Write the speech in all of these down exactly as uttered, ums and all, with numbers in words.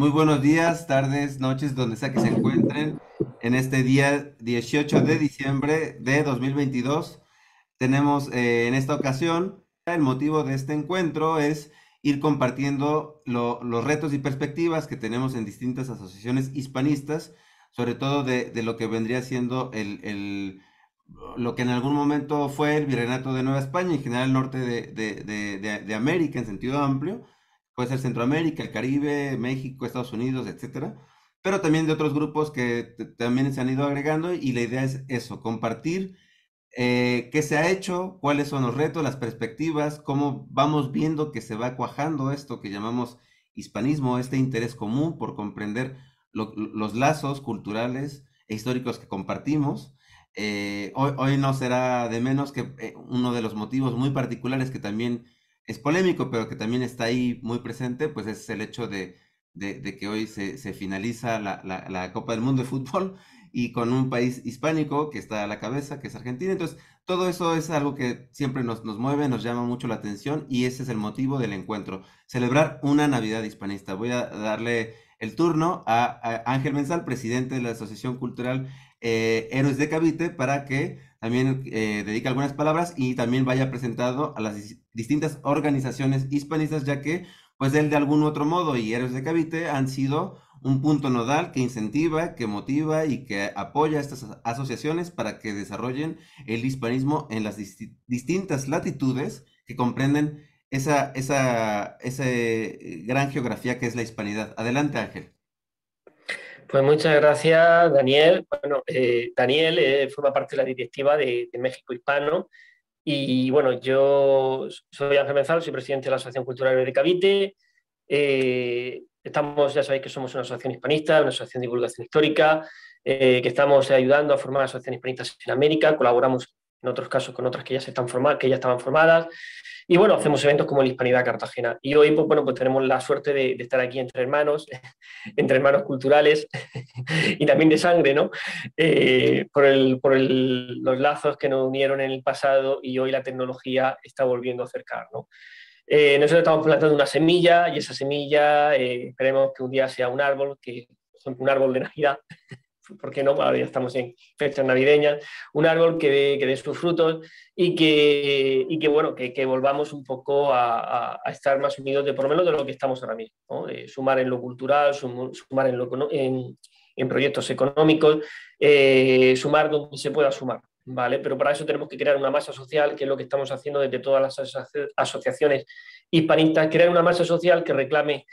Muy buenos días, tardes, noches, donde sea que se encuentren. En este día dieciocho de diciembre de dos mil veintidós, tenemos eh, en esta ocasión, el motivo de este encuentro es ir compartiendo lo- los retos y perspectivas que tenemos en distintas asociaciones hispanistas, sobre todo de, de lo que vendría siendo el, el- lo que en algún momento fue el Virreinato de Nueva España, en general el norte de, de de- de- de América en sentido amplio. Puede ser Centroamérica, el Caribe, México, Estados Unidos, etcétera, pero también de otros grupos que t- también se han ido agregando, y la idea es eso, compartir eh, qué se ha hecho, cuáles son los retos, las perspectivas, cómo vamos viendo que se va cuajando esto que llamamos hispanismo, este interés común por comprender lo- los lazos culturales e históricos que compartimos. Eh, hoy, hoy no será de menos que eh, uno de los motivos muy particulares que también es polémico, pero que también está ahí muy presente, pues es el hecho de, de- de que hoy se, se finaliza la, la- la Copa del Mundo de Fútbol y con un país hispánico que está a la cabeza, que es Argentina. Entonces, todo eso es algo que siempre nos, nos mueve, nos llama mucho la atención, y ese es el motivo del encuentro, celebrar una Navidad hispanista. Voy a darle el turno a, a Ángel Mensal, presidente de la Asociación Cultural eh, Héroes de Cavite, para que también eh, dedique algunas palabras y también vaya presentado a las dis- distintas organizaciones hispanistas, ya que pues él de algún otro modo y Héroes de Cavite han sido un punto nodal que incentiva, que motiva y que apoya a estas asociaciones para que desarrollen el hispanismo en las disti- distintas latitudes que comprenden esa, esa, esa eh, gran geografía que es la hispanidad. Adelante, Ángel. Pues muchas gracias, Daniel. Bueno, eh, Daniel eh, forma parte de la directiva de, de México Hispano y bueno, yo soy Ángel Menzal, soy presidente de la Asociación Cultural de Cavite. Eh, estamos, ya sabéis que somos una asociación hispanista, una asociación de divulgación histórica, eh, que estamos ayudando a formar asociaciones hispanistas en América, colaboramos en otros casos con otras que ya, se están formadas, que ya estaban formadas. Y bueno, hacemos eventos como la Hispanidad Cartagena. Y hoy, pues bueno, pues tenemos la suerte de, de estar aquí entre hermanos, entre hermanos culturales y también de sangre, ¿no? Eh, por el, por el, los lazos que nos unieron en el pasado y hoy la tecnología está volviendo a acercar, ¿no? Eh, nosotros estamos plantando una semilla y esa semilla eh, esperemos que un día sea un árbol, que un árbol de Navidad, ¿por qué no? Ahora ya estamos en fechas navideñas, un árbol que dé, que dé sus frutos y que, y que bueno, que, que volvamos un poco a, a, a, estar más unidos de por lo menos de lo que estamos ahora mismo, ¿no? Eh, sumar en lo cultural, sum, sumar en, lo, en, en proyectos económicos, eh, sumar donde se pueda sumar, ¿vale? Pero para eso tenemos que crear una masa social, que es lo que estamos haciendo desde todas las aso asociaciones hispanistas, crear una masa social que reclame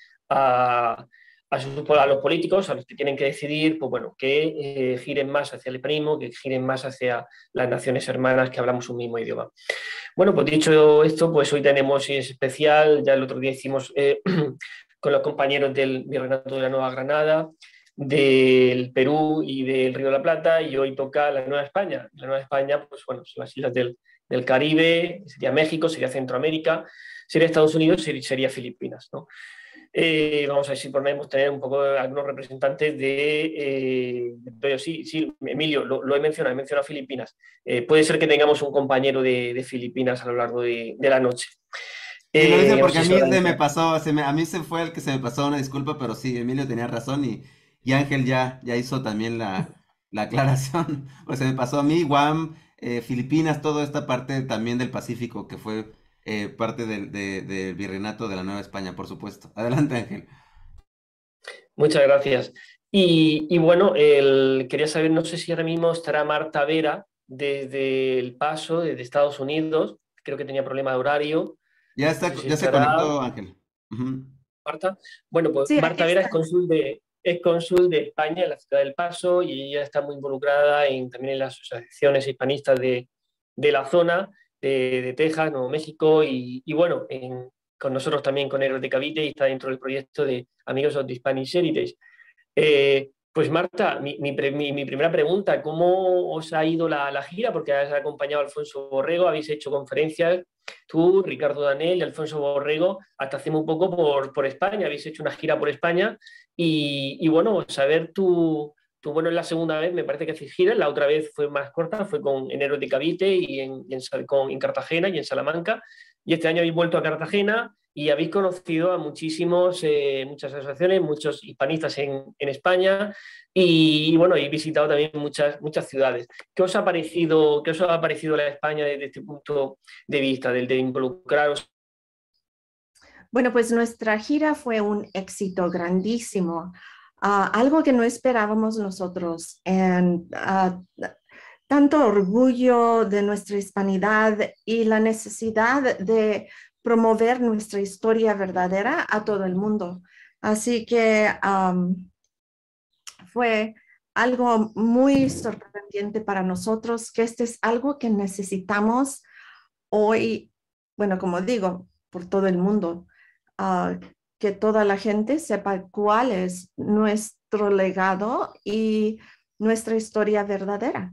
a a, sus, a los políticos, a los que tienen que decidir, pues bueno, que eh, giren más hacia el hispanismo, que giren más hacia las naciones hermanas que hablamos un mismo idioma. Bueno, pues dicho esto, pues hoy tenemos en especial, ya el otro día hicimos eh, con los compañeros del Virreinato de la Nueva Granada, del Perú y del Río de la Plata, y hoy toca la Nueva España. La Nueva España, pues bueno, son las islas del, del Caribe, sería México, sería Centroamérica, sería Estados Unidos, sería Filipinas, ¿no? Eh, vamos a ver si podemos tener un poco de algunos representantes de... Eh, pero sí, sí, Emilio, lo, lo he mencionado, he mencionado Filipinas. Eh, puede ser que tengamos un compañero de, de Filipinas a lo largo de, de la noche. Sí, lo dice Eh, no porque sé a si mí os se me pasó, se me- a mí se fue el que se me pasó, una disculpa, pero sí, Emilio tenía razón, y, y Ángel ya, ya hizo también la, la aclaración. Pues se me pasó a mí, Guam, eh, Filipinas, toda esta parte también del Pacífico que fue eh, parte del, de- del virreinato de la Nueva España, por supuesto. Adelante, Ángel. Muchas gracias. Y, y bueno, el, quería saber, no sé si ahora mismo estará Marta Vera desde El Paso, desde Estados Unidos. Creo que tenía problema de horario. Ya No está, sé si ya se estará. conectó, Ángel. Ujú. Marta. Bueno, pues Sí, aquí Marta Vera es está. cónsul de, es cónsul de España en la ciudad del Paso y ella está muy involucrada en, también en las asociaciones hispanistas de, de la zona, de, de Texas, Nuevo México y, y bueno, en, con nosotros también con Héroes de Cavite y está dentro del proyecto de Amigos of the Spanish Heritage. Eh, pues Marta, mi, mi, mi, mi, primera pregunta, ¿cómo os ha ido la, la gira? Porque has acompañado a Alfonso Borrego, habéis hecho conferencias, tú, Ricardo Danel y Alfonso Borrego, hasta hace muy poco por, por España, habéis hecho una gira por España y, y bueno, saber tú, tú, bueno, es la segunda vez, me parece que haces gira, la otra vez fue más corta, fue con Enero de Cavite y en, y en, con, en Cartagena y en Salamanca, y este año habéis vuelto a Cartagena y habéis conocido a muchísimos, eh, muchas asociaciones, muchos hispanistas en, en España y, y, bueno, he visitado también muchas, muchas ciudades. ¿Qué os ha parecido, qué os ha parecido la España desde este punto de vista, del de involucraros? Bueno, pues nuestra gira fue un éxito grandísimo, ah, algo que no esperábamos nosotros. En, ah, tanto orgullo de nuestra hispanidad y la necesidad de promover nuestra historia verdadera a todo el mundo. Así que am, fue algo muy sorprendente para nosotros, que este es algo que necesitamos hoy, bueno, como digo, por todo el mundo, ah, que toda la gente sepa cuál es nuestro legado y nuestra historia verdadera.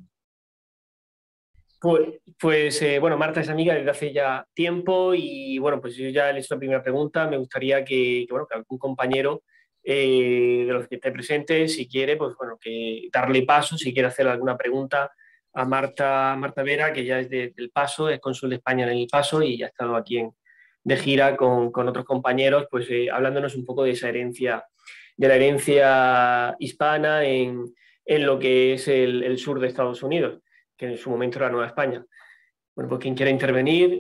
Pues, pues eh, bueno, Marta es amiga desde hace ya tiempo y bueno, pues yo ya le he hecho la primera pregunta. Me gustaría que, que, bueno, que algún compañero eh, de los que esté presente, si quiere, pues bueno, que darle paso, si quiere hacer alguna pregunta a Marta, Marta Vera, que ya es de, del Paso, es cónsul de España en el Paso y ha estado aquí en, de gira con, con otros compañeros, pues eh, hablándonos un poco de esa herencia, de la herencia hispana en, en lo que es el, el sur de Estados Unidos, que en su momento era Nueva España. Bueno, pues quien quiera intervenir.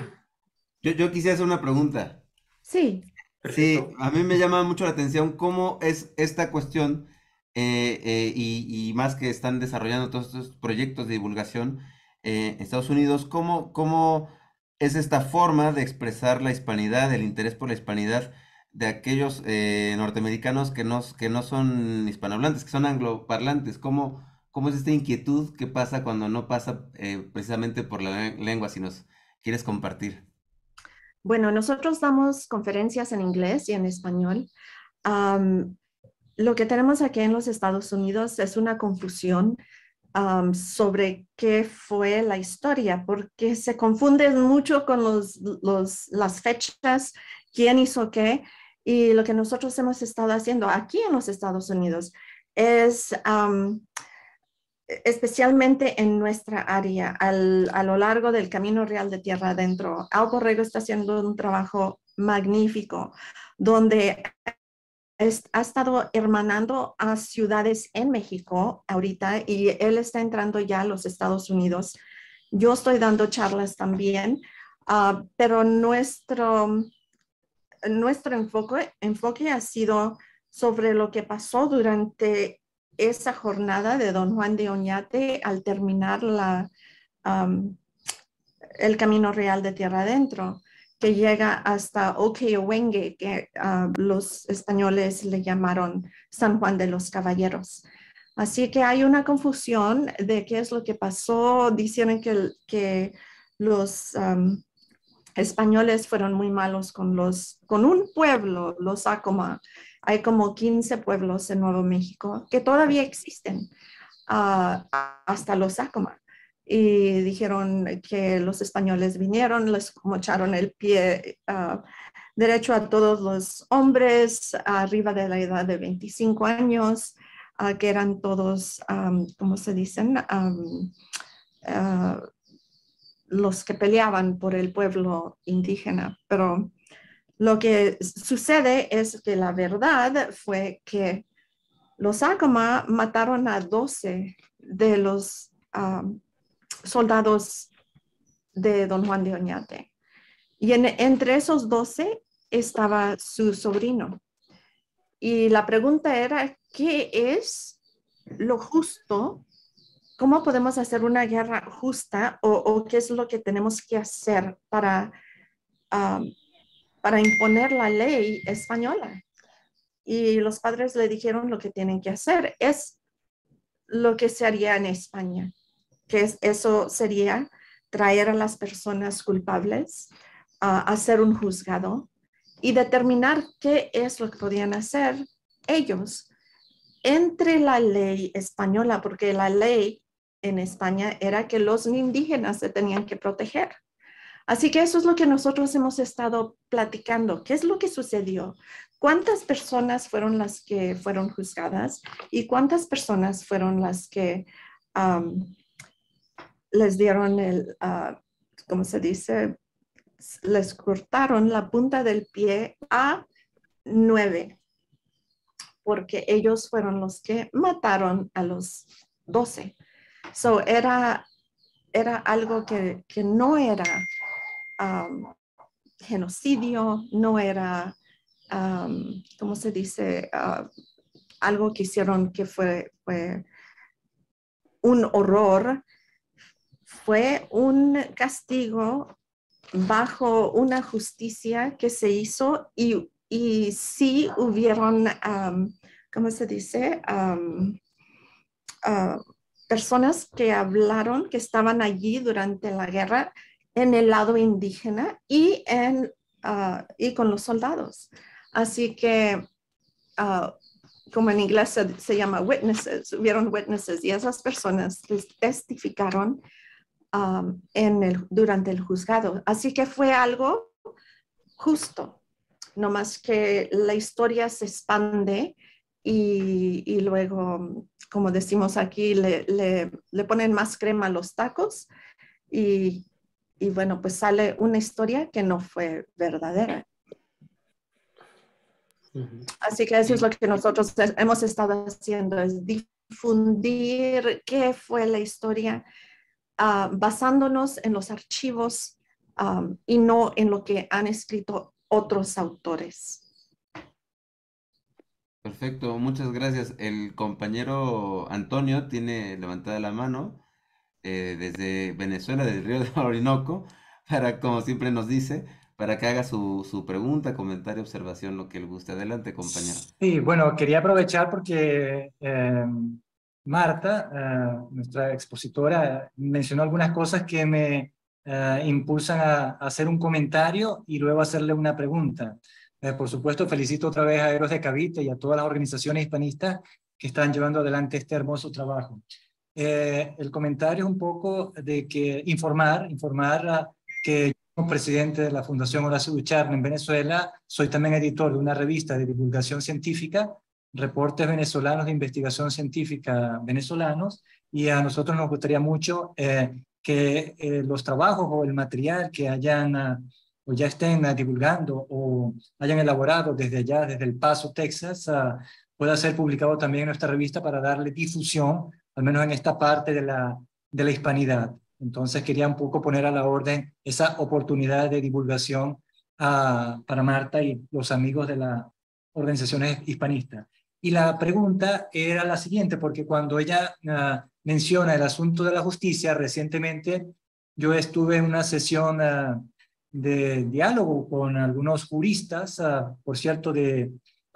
Yo, yo quisiera hacer una pregunta. Sí, Sí, Perfecto. a mí me llama mucho la atención cómo es esta cuestión eh, eh, y, y más que están desarrollando todos estos proyectos de divulgación eh, en Estados Unidos, cómo, cómo es esta forma de expresar la hispanidad, el interés por la hispanidad de aquellos eh, norteamericanos que no, que no son hispanohablantes, que son angloparlantes, cómo, cómo es esta inquietud que pasa cuando no pasa eh, precisamente por la lengua, si nos quieres compartir. bueno, nosotros damos conferencias en inglés y en español. Um, lo que tenemos aquí en los Estados Unidos es una confusión um, sobre qué fue la historia, porque se confunden mucho con los, los, las fechas, quién hizo qué, y lo que nosotros hemos estado haciendo aquí en los Estados Unidos es, um, especialmente en nuestra área, al, a lo largo del Camino Real de Tierra Adentro, Al Borrego está haciendo un trabajo magnífico, donde es, ha estado hermanando a ciudades en México ahorita y él está entrando ya a los Estados Unidos. Yo estoy dando charlas también, uh, pero nuestro, nuestro enfoque, enfoque ha sido sobre lo que pasó durante esa jornada de Don Juan de Oñate al terminar la, um, el Camino Real de Tierra Adentro, que llega hasta Okeowengue, que uh, los españoles le llamaron San Juan de los Caballeros. Así que hay una confusión de qué es lo que pasó. Dicen que, que los um, españoles fueron muy malos con, los, con un pueblo, los Acoma. Hay como quince pueblos en Nuevo México que todavía existen, uh, hasta los Acoma. Y dijeron que los españoles vinieron, les mocharon el pie uh, derecho a todos los hombres arriba de la edad de veinticinco años, uh, que eran todos, um, ¿cómo se dicen? Um, uh, los que peleaban por el pueblo indígena. Pero lo que sucede es que la verdad fue que los Acoma mataron a doce de los um, soldados de Don Juan de Oñate. Y en, entre esos doce estaba su sobrino. Y la pregunta era, ¿qué es lo justo? ¿Cómo podemos hacer una guerra justa o, o qué es lo que tenemos que hacer para, um, para imponer la ley española? Y los padres le dijeron lo que tienen que hacer es lo que se haría en España, que es, eso sería traer a las personas culpables, uh, hacer un juzgado y determinar qué es lo que podían hacer ellos entre la ley española, porque la ley en España era que los indígenas se tenían que proteger. Así que eso es lo que nosotros hemos estado platicando. ¿Qué es lo que sucedió? ¿Cuántas personas fueron las que fueron juzgadas y cuántas personas fueron las que um, les dieron el, uh, ¿cómo se dice? les cortaron la punta del pie a nueve, porque ellos fueron los que mataron a los doce. So era, era algo que, que no era um, genocidio, no era, um, ¿cómo se dice? Uh, algo que hicieron que fue, fue un horror, fue un castigo bajo una justicia que se hizo y, y sí hubieron, um, ¿cómo se dice? Um, uh, personas que hablaron, que estaban allí durante la guerra en el lado indígena y, en, uh, y con los soldados. Así que, uh, como en inglés se, se llama witnesses, hubieron witnesses y esas personas testificaron um, en el, durante el juzgado. Así que fue algo justo, no más que la historia se expande y, y luego, como decimos aquí, le, le, le ponen más crema a los tacos y, y bueno, pues sale una historia que no fue verdadera. Así que eso es lo que nosotros hemos estado haciendo, es difundir qué fue la historia, uh, basándonos en los archivos um, y no en lo que han escrito otros autores. Perfecto, muchas gracias. El compañero Antonio tiene levantada la mano eh, desde Venezuela, del río de Orinoco, para, como siempre nos dice, para que haga su, su pregunta, comentario, observación, lo que le guste. Adelante, compañero. Sí, bueno, quería aprovechar porque eh, Marta, eh, nuestra expositora, mencionó algunas cosas que me eh, impulsan a, a hacer un comentario y luego hacerle una pregunta. Eh, por supuesto, felicito otra vez a Héroes de Cavite y a todas las organizaciones hispanistas que están llevando adelante este hermoso trabajo. Eh, el comentario es un poco de que informar, informar a, que como presidente de la Fundación Horacio Ducharme en Venezuela, soy también editor de una revista de divulgación científica, Reportes Venezolanos de Investigación Científica Venezolanos, y a nosotros nos gustaría mucho eh, que eh, los trabajos o el material que hayan uh, o ya estén uh, divulgando o hayan elaborado desde allá, desde El Paso, Texas, uh, pueda ser publicado también en nuestra revista para darle difusión, al menos en esta parte de la, de la hispanidad. Entonces quería un poco poner a la orden esa oportunidad de divulgación uh, para Marta y los amigos de las organizaciones hispanistas. Y la pregunta era la siguiente, porque cuando ella uh, menciona el asunto de la justicia, recientemente yo estuve en una sesión uh, de diálogo con algunos juristas, uh, por cierto, de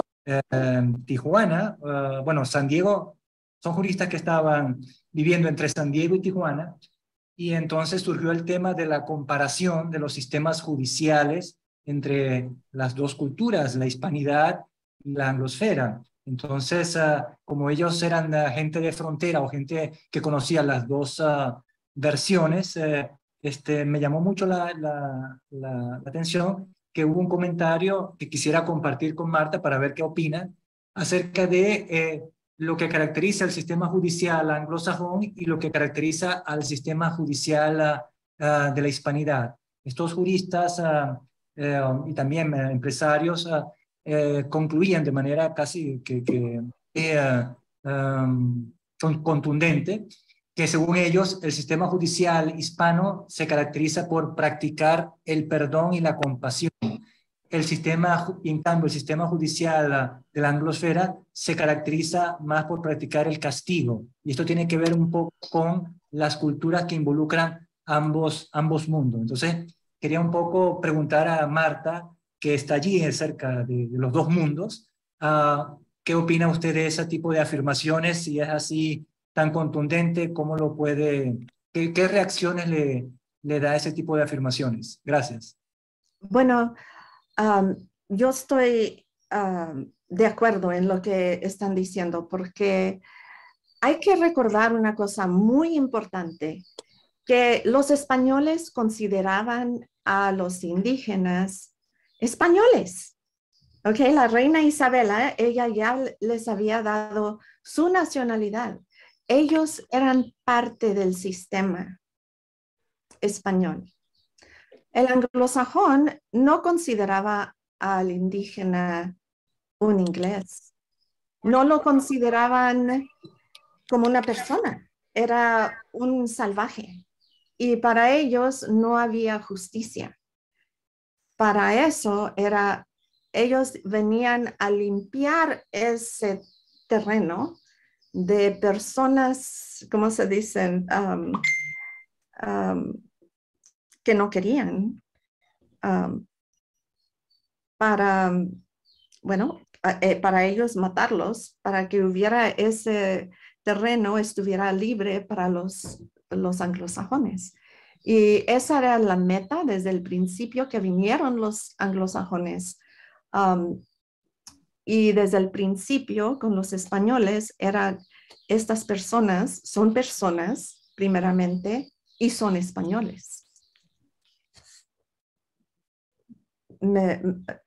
uh, Tijuana, uh, bueno, San Diego, son juristas que estaban viviendo entre San Diego y Tijuana, y entonces surgió el tema de la comparación de los sistemas judiciales entre las dos culturas, la hispanidad y la anglosfera. Entonces, uh, como ellos eran uh, gente de frontera o gente que conocía las dos uh, versiones, uh, este, me llamó mucho la, la, la, la atención que hubo un comentario que quisiera compartir con Marta para ver qué opina acerca de eh, lo que caracteriza el sistema judicial anglosajón y lo que caracteriza al sistema judicial uh, uh, de la hispanidad. Estos juristas uh, uh, y también uh, empresarios uh, uh, concluían de manera casi que, que uh, um, contundente que según ellos el sistema judicial hispano se caracteriza por practicar el perdón y la compasión. El sistema, en cambio, el sistema judicial de la anglosfera se caracteriza más por practicar el castigo. Y esto tiene que ver un poco con las culturas que involucran ambos, ambos mundos. Entonces, quería un poco preguntar a Marta, que está allí cerca de, de los dos mundos, uh, ¿qué opina usted de ese tipo de afirmaciones? Si es así tan contundente, ¿cómo lo puede, qué, qué reacciones le, le da ese tipo de afirmaciones? Gracias. Bueno, Um, yo estoy um, de acuerdo en lo que están diciendo porque hay que recordar una cosa muy importante, que los españoles consideraban a los indígenas españoles. Okay, la reina Isabela, ella ya les había dado su nacionalidad. Ellos eran parte del sistema español. El anglosajón no consideraba al indígena un inglés. No lo consideraban como una persona. Era un salvaje. Y para ellos no había justicia. Para eso era, ellos venían a limpiar ese terreno de personas, ¿cómo se dicen? Um, um, que no querían. Um, para, bueno, eh, para ellos matarlos, para que hubiera ese terreno, estuviera libre para los, los anglosajones. Y esa era la meta desde el principio que vinieron los anglosajones. Um, y desde el principio con los españoles eran estas personas, son personas primeramente y son españoles. Me,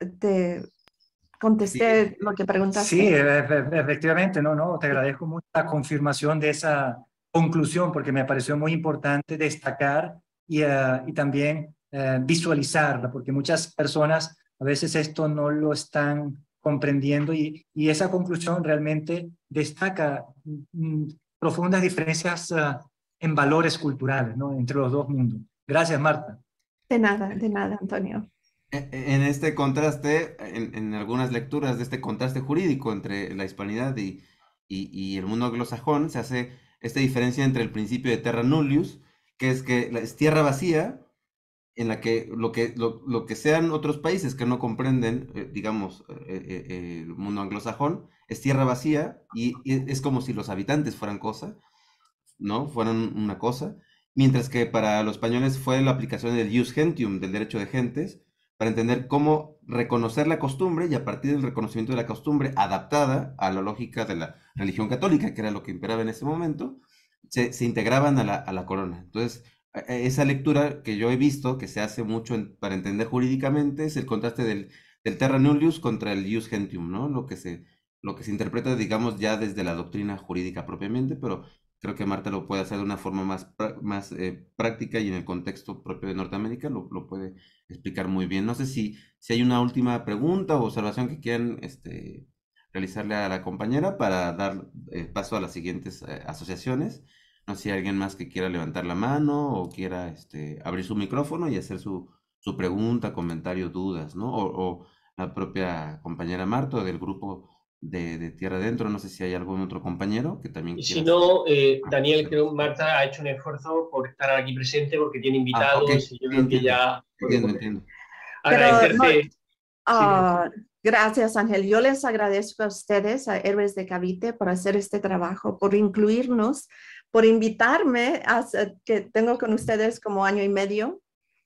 te contesté sí. Lo que preguntaste. Sí, efectivamente, no, no, te agradezco mucho la confirmación de esa conclusión porque me pareció muy importante destacar y, uh, y también uh, visualizarla, porque muchas personas a veces esto no lo están comprendiendo y, y esa conclusión realmente destaca mm, profundas diferencias uh, en valores culturales, ¿no?, entre los dos mundos. Gracias, Marta. De nada, de nada, Antonio. En este contraste, en, en algunas lecturas de este contraste jurídico entre la hispanidad y, y, y el mundo anglosajón, se hace esta diferencia entre el principio de terra nullius, que es que es tierra vacía, en la que lo que, lo, lo que sean otros países que no comprenden, eh, digamos, eh, eh, el mundo anglosajón, es tierra vacía y, y es como si los habitantes fueran cosa, ¿no? Fueran una cosa, mientras que para los españoles fue la aplicación del jus gentium, del derecho de gentes, para entender cómo reconocer la costumbre y a partir del reconocimiento de la costumbre adaptada a la lógica de la religión católica, que era lo que imperaba en ese momento, se, se integraban a la, a la corona. Entonces, esa lectura que yo he visto, que se hace mucho en, para entender jurídicamente, es el contraste del, del terra nullius contra el jus gentium, ¿no? Lo que, se, lo que se interpreta, digamos, ya desde la doctrina jurídica propiamente, pero creo que Marta lo puede hacer de una forma más, más eh, práctica y en el contexto propio de Norteamérica lo, lo puede explicar muy bien. No sé si, si hay una última pregunta o observación que quieran este, realizarle a la compañera para dar eh, paso a las siguientes eh, asociaciones. No sé si hay alguien más que quiera levantar la mano o quiera este, abrir su micrófono y hacer su, su pregunta, comentario, dudas, ¿no? O, o la propia compañera Marta del grupo de, de Tierra Adentro. No sé si hay algún otro compañero que también y quiera. Si no, eh, Daniel, creo que Marta ha hecho un esfuerzo por estar aquí presente porque tiene invitados ah, okay. y yo creo que ya... Entiendo, entiendo. Agradecerte... No, uh, gracias, Ángel. Yo les agradezco a ustedes, a Héroes de Cavite, por hacer este trabajo, por incluirnos, por invitarme, a, que tengo con ustedes como año y medio,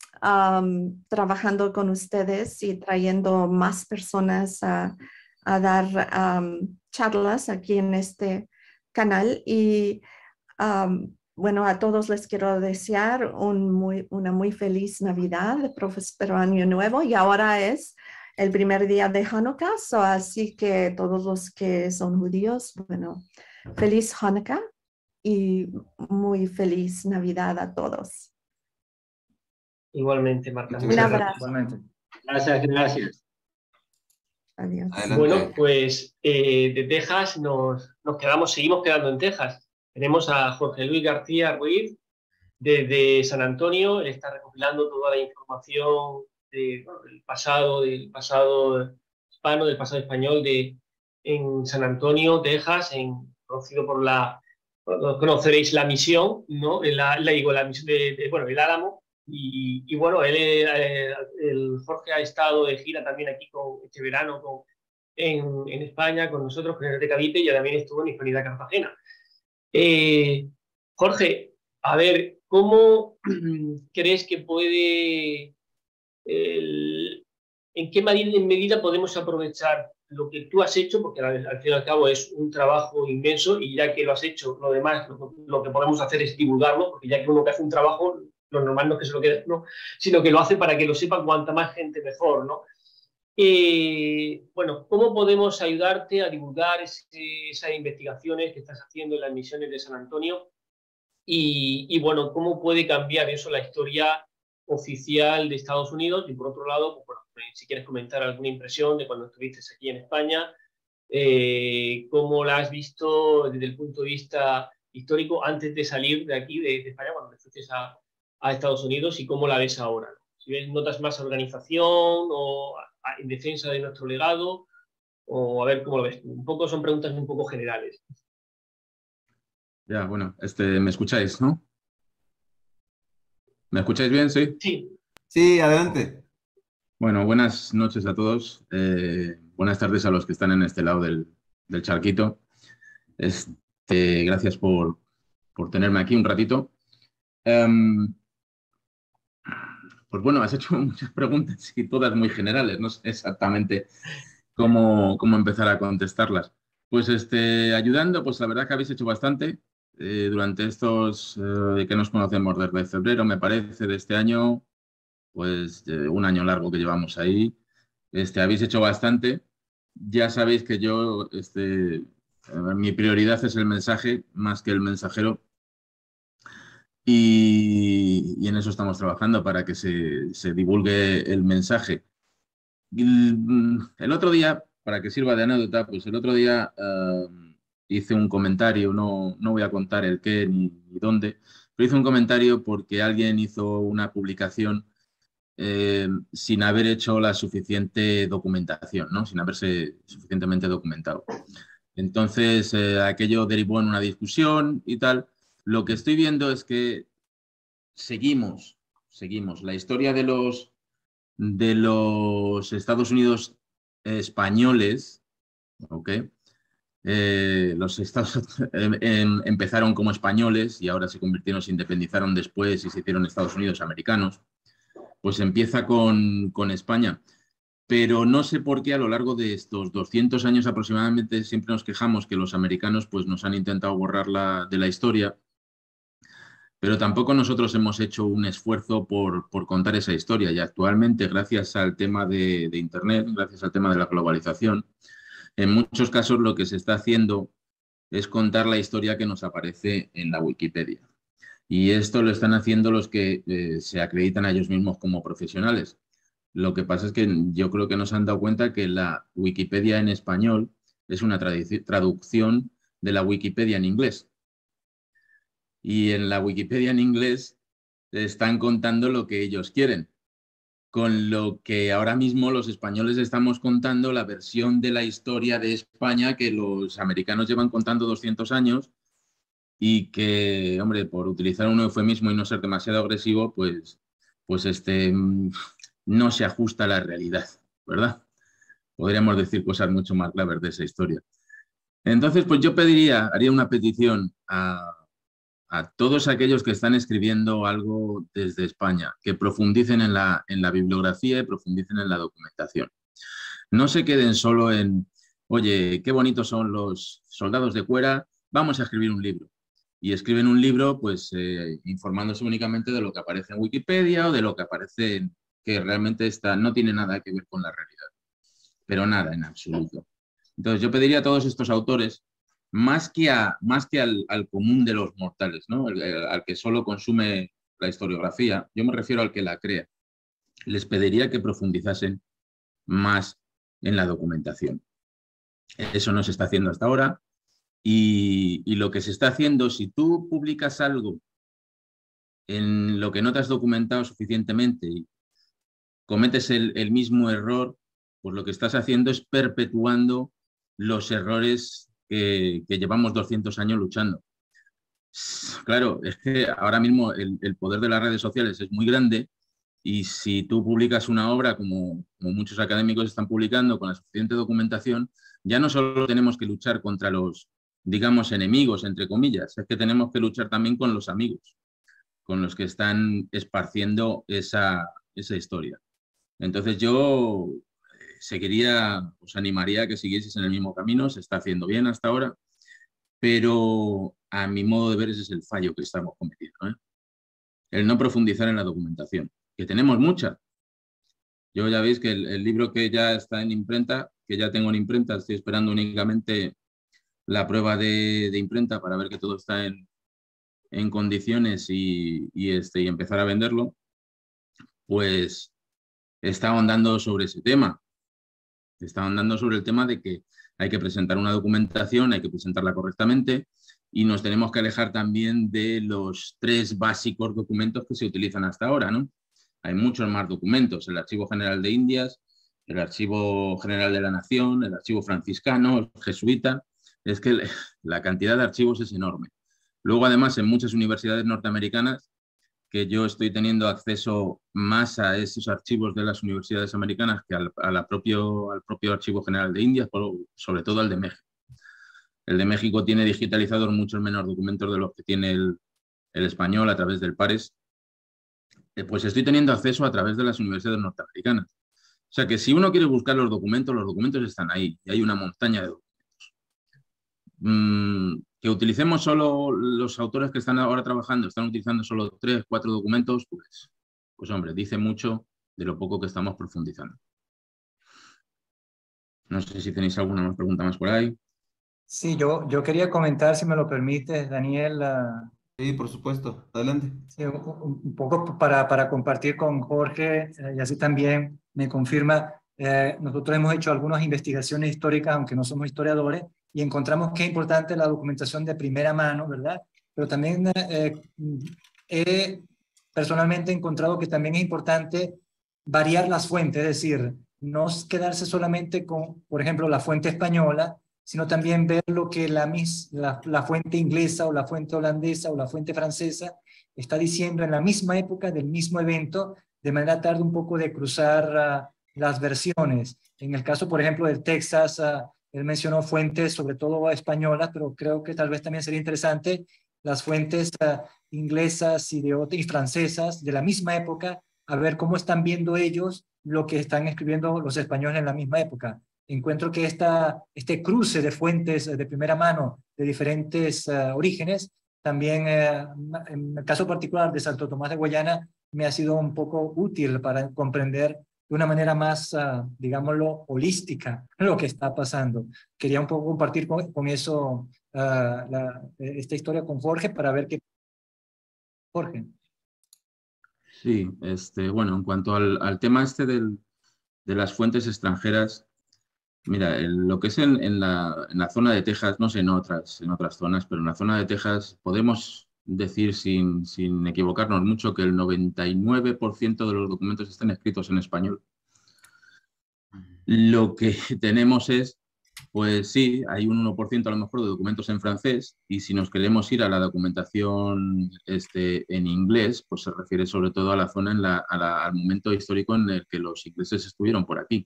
um, trabajando con ustedes y trayendo más personas a, a dar um, charlas aquí en este canal. Y um, bueno, a todos les quiero desear un muy, una muy feliz Navidad, próspero año nuevo. Y ahora es el primer día de Hanukkah, so, así que todos los que son judíos, bueno, feliz Hanukkah y muy feliz Navidad a todos. Igualmente, Marta. Un abrazo. Igualmente. Gracias, gracias. Adiós. Adelante. Bueno, pues eh, de Texas nos, nos quedamos, seguimos quedando en Texas. Tenemos a Jorge Luis García Ruiz desde San Antonio. Él está recopilando toda la información de, bueno, del pasado, del pasado hispano, del pasado español de, en San Antonio, Texas, en, conocido por la, bueno, conoceréis la misión, ¿no? La, la, digo, la misión de, de, bueno, el Álamo. Y, y bueno, él, eh, el Jorge ha estado de gira también aquí con este verano con, en, en España con nosotros, con el de Cavite, y también estuvo en Hispanidad Cartagena. Eh, Jorge, a ver, ¿cómo crees que puede, el, en qué medida, medida podemos aprovechar lo que tú has hecho? Porque al, al fin y al cabo es un trabajo inmenso y ya que lo has hecho, lo demás, lo, lo que podemos hacer es divulgarlo, porque ya que uno que hace un trabajo, lo normal no es que se lo quede, no, sino que lo hace para que lo sepa cuanta más gente mejor, ¿no? Eh, bueno, ¿cómo podemos ayudarte a divulgar ese, esas investigaciones que estás haciendo en las misiones de San Antonio? Y, y bueno, ¿cómo puede cambiar eso la historia oficial de Estados Unidos, y por otro lado, pues, bueno, si quieres comentar alguna impresión de cuando estuviste aquí en España, eh, cómo la has visto desde el punto de vista histórico antes de salir de aquí, de, de España, cuando te fuiste a, a Estados Unidos, y cómo la ves ahora. Si ves, notas más organización o a, a, en defensa de nuestro legado, o a ver cómo lo ves. Un poco son preguntas un poco generales. Ya, bueno, este, ¿me escucháis, no? ¿Me escucháis bien? Sí. Sí. Sí, adelante. Bueno, buenas noches a todos. Eh, buenas tardes a los que están en este lado del, del charquito. Este, gracias por, por tenerme aquí un ratito. Um, pues bueno, has hecho muchas preguntas y todas muy generales. No sé exactamente cómo, cómo empezar a contestarlas. Pues este, ayudando, pues la verdad que habéis hecho bastante. Eh, durante estos eh, que nos conocemos desde febrero, me parece, de este año, pues eh, un año largo que llevamos ahí. Este, habéis hecho bastante. Ya sabéis que yo, este, eh, mi prioridad es el mensaje más que el mensajero. Y, y en eso estamos trabajando para que se, se divulgue el mensaje. El, el otro día, para que sirva de anécdota, pues el otro día uh, hice un comentario, no, no voy a contar el qué ni, ni dónde, pero hice un comentario porque alguien hizo una publicación eh, sin haber hecho la suficiente documentación, ¿no? Sin haberse suficientemente documentado. Entonces, eh, aquello derivó en una discusión y tal. Lo que estoy viendo es que seguimos, seguimos. La historia de los, de los Estados Unidos españoles, ¿ok? Eh, los estados eh, em, empezaron como españoles y ahora se convirtieron, se independizaron después y se hicieron Estados Unidos americanos. Pues empieza con, con España. Pero no sé por qué a lo largo de estos doscientos años aproximadamente siempre nos quejamos que los americanos pues, nos han intentado borrar la, de la historia, pero tampoco nosotros hemos hecho un esfuerzo por, por contar esa historia. Y actualmente, gracias al tema de, de Internet, gracias al tema de la globalización, en muchos casos lo que se está haciendo es contar la historia que nos aparece en la Wikipedia. Y esto lo están haciendo los que eh, se acreditan a ellos mismos como profesionales. Lo que pasa es que yo creo que no se han dado cuenta que la Wikipedia en español es una traducción de la Wikipedia en inglés. Y en la Wikipedia en inglés están contando lo que ellos quieren. Con lo que ahora mismo los españoles estamos contando la versión de la historia de España que los americanos llevan contando doscientos años y que, hombre, por utilizar un eufemismo y no ser demasiado agresivo, pues, pues este, no se ajusta a la realidad, ¿verdad? Podríamos decir cosas mucho más graves de esa historia. Entonces, pues yo pediría, haría una petición a, a todos aquellos que están escribiendo algo desde España, que profundicen en la, en la bibliografía y profundicen en la documentación. No se queden solo en, oye, qué bonitos son los soldados de Cuera, vamos a escribir un libro. Y escriben un libro pues eh, informándose únicamente de lo que aparece en Wikipedia o de lo que aparece en, que realmente está, no tiene nada que ver con la realidad, pero nada en absoluto. Entonces yo pediría a todos estos autores, más que, a, más que al, al común de los mortales, ¿no? El, el, al que solo consume la historiografía, yo me refiero al que la crea, les pediría que profundizasen más en la documentación. Eso no se está haciendo hasta ahora. Y, y lo que se está haciendo, si tú publicas algo en lo que no te has documentado suficientemente y cometes el, el mismo error, pues lo que estás haciendo es perpetuando los errores que, que llevamos doscientos años luchando. Claro, es que ahora mismo el, el poder de las redes sociales es muy grande y si tú publicas una obra como, como muchos académicos están publicando con la suficiente documentación, ya no solo tenemos que luchar contra los, digamos, enemigos, entre comillas, es que tenemos que luchar también con los amigos, con los que están esparciendo esa, esa historia. Entonces yo seguiría, os animaría a que siguieseis en el mismo camino, se está haciendo bien hasta ahora, pero a mi modo de ver ese es el fallo que estamos cometiendo, ¿eh? El no profundizar en la documentación, que tenemos mucha. Yo ya veis que el, el libro que ya está en imprenta, que ya tengo en imprenta, estoy esperando únicamente la prueba de, de imprenta para ver que todo está en, en condiciones y, y, este, y empezar a venderlo. pues está ahondando sobre ese tema. Está ahondando sobre el tema de que hay que presentar una documentación, hay que presentarla correctamente y nos tenemos que alejar también de los tres básicos documentos que se utilizan hasta ahora, ¿no? Hay muchos más documentos, el Archivo General de Indias, el Archivo General de la Nación, el Archivo Franciscano, el Jesuita. Es que la cantidad de archivos es enorme. Luego, además, en muchas universidades norteamericanas, que yo estoy teniendo acceso más a esos archivos de las universidades americanas que al, a la propio, al propio Archivo General de Indias, sobre todo al de México. El de México tiene digitalizados muchos menos documentos de los que tiene el, el español a través del PARES. Eh, pues estoy teniendo acceso a través de las universidades norteamericanas. O sea que si uno quiere buscar los documentos, los documentos están ahí y hay una montaña de documentos. Mm, que utilicemos solo los autores que están ahora trabajando, están utilizando solo tres, cuatro documentos, pues, pues hombre, dice mucho de lo poco que estamos profundizando. No sé si tenéis alguna más pregunta más por ahí. Sí, yo, yo quería comentar, si me lo permites, Daniel. Uh, sí, por supuesto. Adelante. Sí, un, un poco para, para compartir con Jorge, eh, y así también me confirma. Eh, nosotros hemos hecho algunas investigaciones históricas, aunque no somos historiadores, y encontramos que es importante la documentación de primera mano, ¿verdad? Pero también eh, he personalmente encontrado que también es importante variar las fuentes, es decir, no quedarse solamente con, por ejemplo, la fuente española, sino también ver lo que la, mis, la, la fuente inglesa o la fuente holandesa o la fuente francesa está diciendo en la misma época del mismo evento, de manera tal un poco de cruzar uh, las versiones. En el caso, por ejemplo, del Texas, uh, él mencionó fuentes sobre todo españolas, pero creo que tal vez también sería interesante las fuentes uh, inglesas y, de, y francesas de la misma época, a ver cómo están viendo ellos lo que están escribiendo los españoles en la misma época. Encuentro que esta, este cruce de fuentes de primera mano de diferentes uh, orígenes, también uh, en el caso particular de Santo Tomás de Guayana, me ha sido un poco útil para comprender de una manera más, uh, digámoslo, holística lo que está pasando. Quería un poco compartir con, con eso uh, la, esta historia con Jorge para ver qué... Jorge. Sí, este, bueno, en cuanto al, al tema este del, de las fuentes extranjeras, mira, el, lo que es en, en, la, en la zona de Texas, no sé en otras, en otras zonas, pero en la zona de Texas podemos decir sin, sin equivocarnos mucho que el noventa y nueve por ciento de los documentos están escritos en español. Lo que tenemos es, pues sí, hay un uno por ciento a lo mejor de documentos en francés y si nos queremos ir a la documentación este, en inglés, pues se refiere sobre todo a la zona, en la, a la, al momento histórico en el que los ingleses estuvieron por aquí.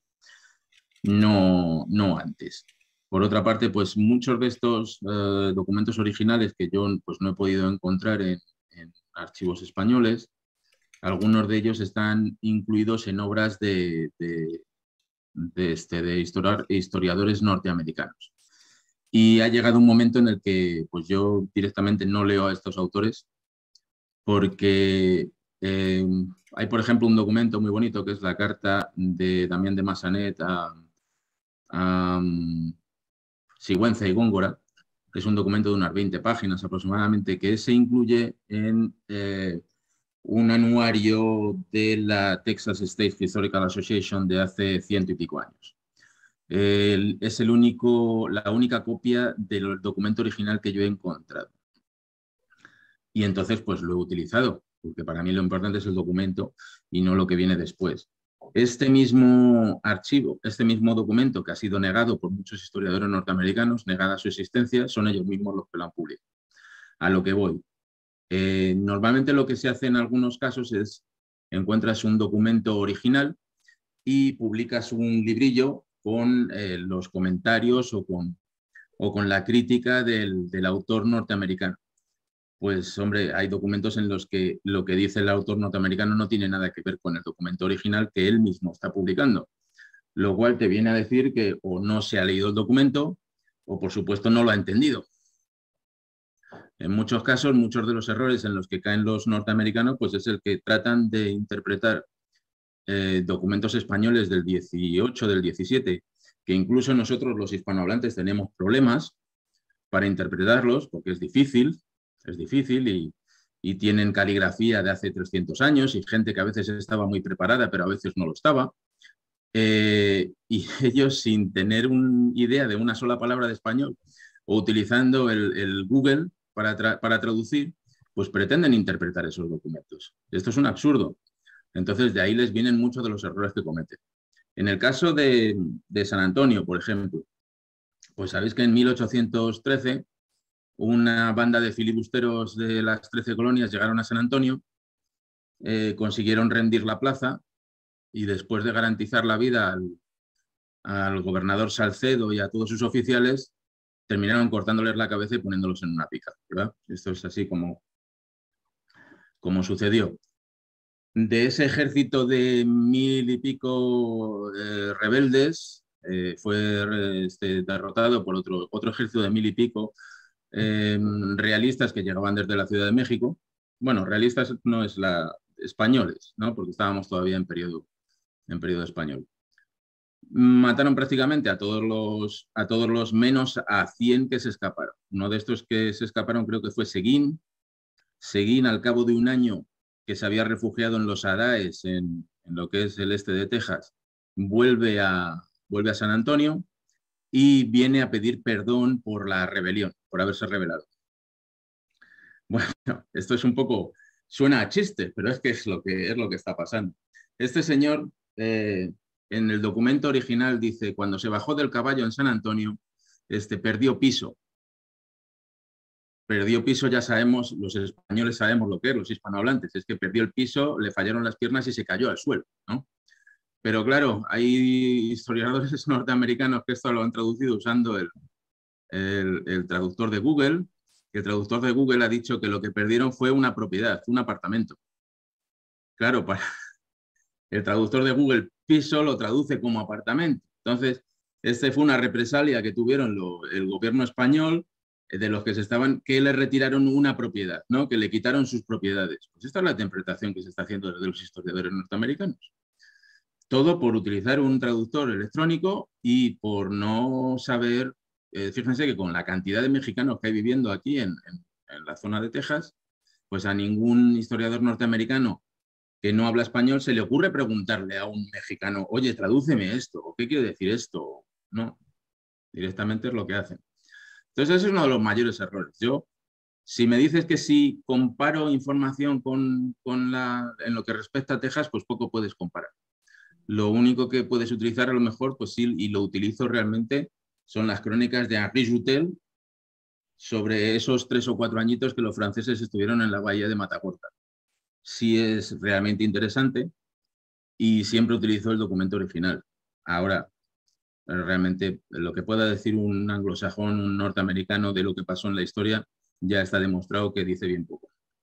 No, no antes. Por otra parte, pues muchos de estos eh, documentos originales que yo pues, no he podido encontrar en, en archivos españoles, algunos de ellos están incluidos en obras de, de, de, este, de historia, historiadores norteamericanos. Y ha llegado un momento en el que pues, yo directamente no leo a estos autores porque eh, hay, por ejemplo, un documento muy bonito que es la carta de Damián de Massanet a Um, Sigüenza y Góngora, que es un documento de unas veinte páginas aproximadamente, que se incluye en eh, un anuario de la Texas State Historical Association de hace ciento y pico años. El, es el único, la única copia del documento original que yo he encontrado. Y entonces pues lo he utilizado, porque para mí lo importante es el documento y no lo que viene después. Este mismo archivo, este mismo documento que ha sido negado por muchos historiadores norteamericanos, negada su existencia, son ellos mismos los que lo han publicado. A lo que voy. Eh, normalmente lo que se hace en algunos casos es, encuentras un documento original y publicas un librillo con eh, los comentarios o con, o con la crítica del, del autor norteamericano. Pues, hombre, hay documentos en los que lo que dice el autor norteamericano no tiene nada que ver con el documento original que él mismo está publicando, lo cual te viene a decir que o no se ha leído el documento o, por supuesto, no lo ha entendido. En muchos casos, muchos de los errores en los que caen los norteamericanos pues es el que tratan de interpretar eh, documentos españoles del dieciocho, del diecisiete, que incluso nosotros los hispanohablantes tenemos problemas para interpretarlos porque es difícil, es difícil y, y tienen caligrafía de hace trescientos años y gente que a veces estaba muy preparada, pero a veces no lo estaba. Eh, y ellos, sin tener una idea de una sola palabra de español o utilizando el, el Google para, tra para traducir, pues pretenden interpretar esos documentos. Esto es un absurdo. Entonces, de ahí les vienen muchos de los errores que cometen. En el caso de, de San Antonio, por ejemplo, pues sabéis que en mil ochocientos trece una banda de filibusteros de las trece colonias llegaron a San Antonio, eh, consiguieron rendir la plaza y después de garantizar la vida al, al gobernador Salcedo y a todos sus oficiales, terminaron cortándoles la cabeza y poniéndolos en una pica, ¿verdad? Esto es así como, como sucedió. De ese ejército de mil y pico eh, rebeldes, eh, fue este, derrotado por otro, otro ejército de mil y pico eh, realistas que llegaban desde la Ciudad de México. Bueno, realistas no es la... españoles, ¿no? Porque estábamos todavía en periodo, en periodo español. Mataron prácticamente a todos, los, a todos los menos a cien que se escaparon. Uno de estos que se escaparon creo que fue Seguín. Seguín, al cabo de un año que se había refugiado en los Araes, en, en lo que es el este de Texas, vuelve a, vuelve a San Antonio y viene a pedir perdón por la rebelión, por haberse rebelado. Bueno, esto es un poco, suena a chiste, pero es que es lo que, es lo que está pasando. Este señor, eh, en el documento original dice, cuando se bajó del caballo en San Antonio, este, perdió piso. Perdió piso, ya sabemos, los españoles sabemos lo que es, los hispanohablantes, es que perdió el piso, le fallaron las piernas y se cayó al suelo, ¿no? Pero claro, hay historiadores norteamericanos que esto lo han traducido usando el, el, el traductor de Google. El traductor de Google ha dicho que lo que perdieron fue una propiedad, un apartamento. Claro, para el traductor de Google piso lo traduce como apartamento. Entonces, este fue una represalia que tuvieron lo, el gobierno español, de los que se estaban, que le retiraron una propiedad, ¿no? Que le quitaron sus propiedades. Pues esta es la interpretación que se está haciendo desde los historiadores norteamericanos. Todo por utilizar un traductor electrónico y por no saber, eh, fíjense que con la cantidad de mexicanos que hay viviendo aquí en, en, en la zona de Texas, pues a ningún historiador norteamericano que no habla español se le ocurre preguntarle a un mexicano, oye, tradúceme esto, o qué quiere decir esto. No, directamente es lo que hacen. Entonces, ese es uno de los mayores errores. Yo, si me dices que si comparo información con, con la, en lo que respecta a Texas, pues poco puedes comparar. Lo único que puedes utilizar a lo mejor, pues sí, y lo utilizo realmente, son las crónicas de Henri Joutel sobre esos tres o cuatro añitos que los franceses estuvieron en la bahía de Matagorda. Sí es realmente interesante y siempre utilizo el documento original. Ahora, realmente lo que pueda decir un anglosajón, un norteamericano de lo que pasó en la historia, ya está demostrado que dice bien poco.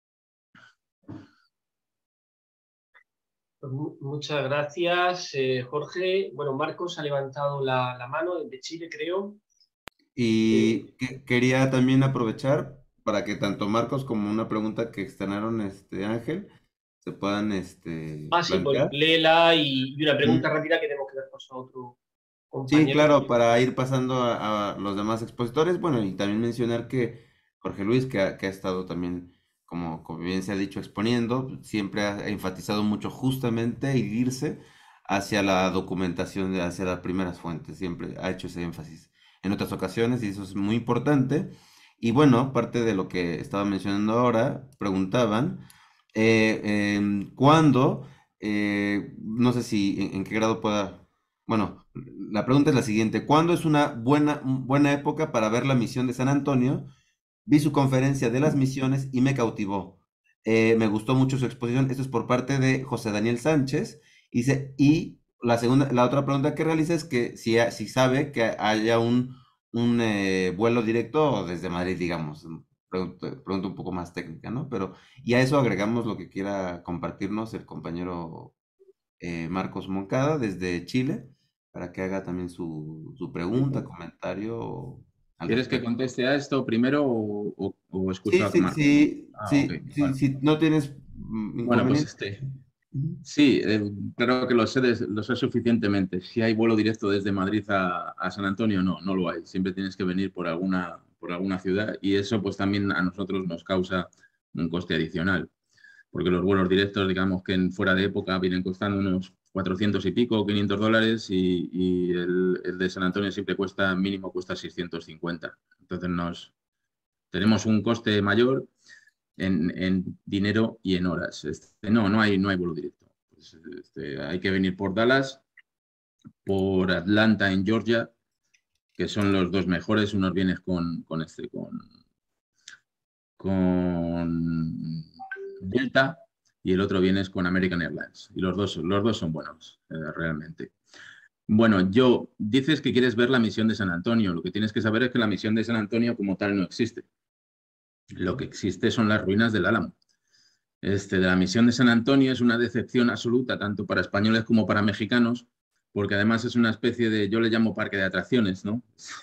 Pues muchas gracias, eh, Jorge. Bueno, Marcos ha levantado la, la mano desde Chile, creo. Y Eh, que- quería también aprovechar para que tanto Marcos como una pregunta que externaron este Ángel se puedan este, ah, sí, pues plantear. léela y, y una pregunta Mm. rápida que tenemos que dar paso a otro Sí, compañero. claro, para ir pasando a, a los demás expositores. Bueno, y también mencionar que Jorge Luis, que ha, que ha estado también, como, como bien se ha dicho, exponiendo, siempre ha enfatizado mucho justamente irse hacia la documentación, de- hacia las primeras fuentes. Siempre ha hecho ese énfasis en otras ocasiones y eso es muy importante. Y bueno, parte de lo que estaba mencionando ahora, preguntaban, eh, em, ¿cuándo? Eh, no sé si en, en qué grado pueda... Bueno, la pregunta es la siguiente. ¿Cuándo es una buena, buena época para ver la misión de San Antonio? Vi su conferencia de las misiones y me cautivó. Eh, me gustó mucho su exposición. Esto es por parte de José Daniel Sánchez. Dice, y la segunda, la otra pregunta que realiza es que si, ha- si sabe que haya un, un eh, vuelo directo desde Madrid, digamos. Pregunta, pregunta un poco más técnica, ¿no? Pero, y a eso agregamos lo que quiera compartirnos el compañero eh, Marcos Moncada desde Chile, para que haga también su, su pregunta, comentario al ¿Quieres que respecto. conteste a esto primero o, o- o escucho Sí, a sí, Marcos? sí, Ah, ok, sí, sí, vale. sí, no tienes mm, Bueno, pues inconveniente. este, Ujú. sí, eh, creo que lo sé, des- lo sé suficientemente. Si hay vuelo directo desde Madrid a, a San Antonio, no, no lo hay. Siempre tienes que venir por alguna, por alguna ciudad y eso pues también a nosotros nos causa un coste adicional, porque los vuelos directos, digamos que en fuera de época, vienen costando unos cuatrocientos y pico, quinientos dólares, y, y el, el de San Antonio siempre cuesta, mínimo cuesta seiscientos cincuenta. Entonces nos, tenemos un coste mayor en, en dinero y en horas. Este, no, no hay, no hay vuelo directo. Pues, este, hay que venir por Dallas, por Atlanta en Georgia, que son los dos mejores. Unos vienes con, con, este, con, con Delta, y el otro vienes con American Airlines. Y los dos, los dos son buenos, eh, realmente. Bueno, yo, dices que quieres ver la misión de San Antonio. Lo que tienes que saber es que la misión de San Antonio como tal no existe. Lo que existe son las ruinas del Álamo. Este, de la misión de San Antonio es una decepción absoluta, tanto para españoles como para mexicanos, porque además es una especie de, yo le llamo parque de atracciones, ¿no?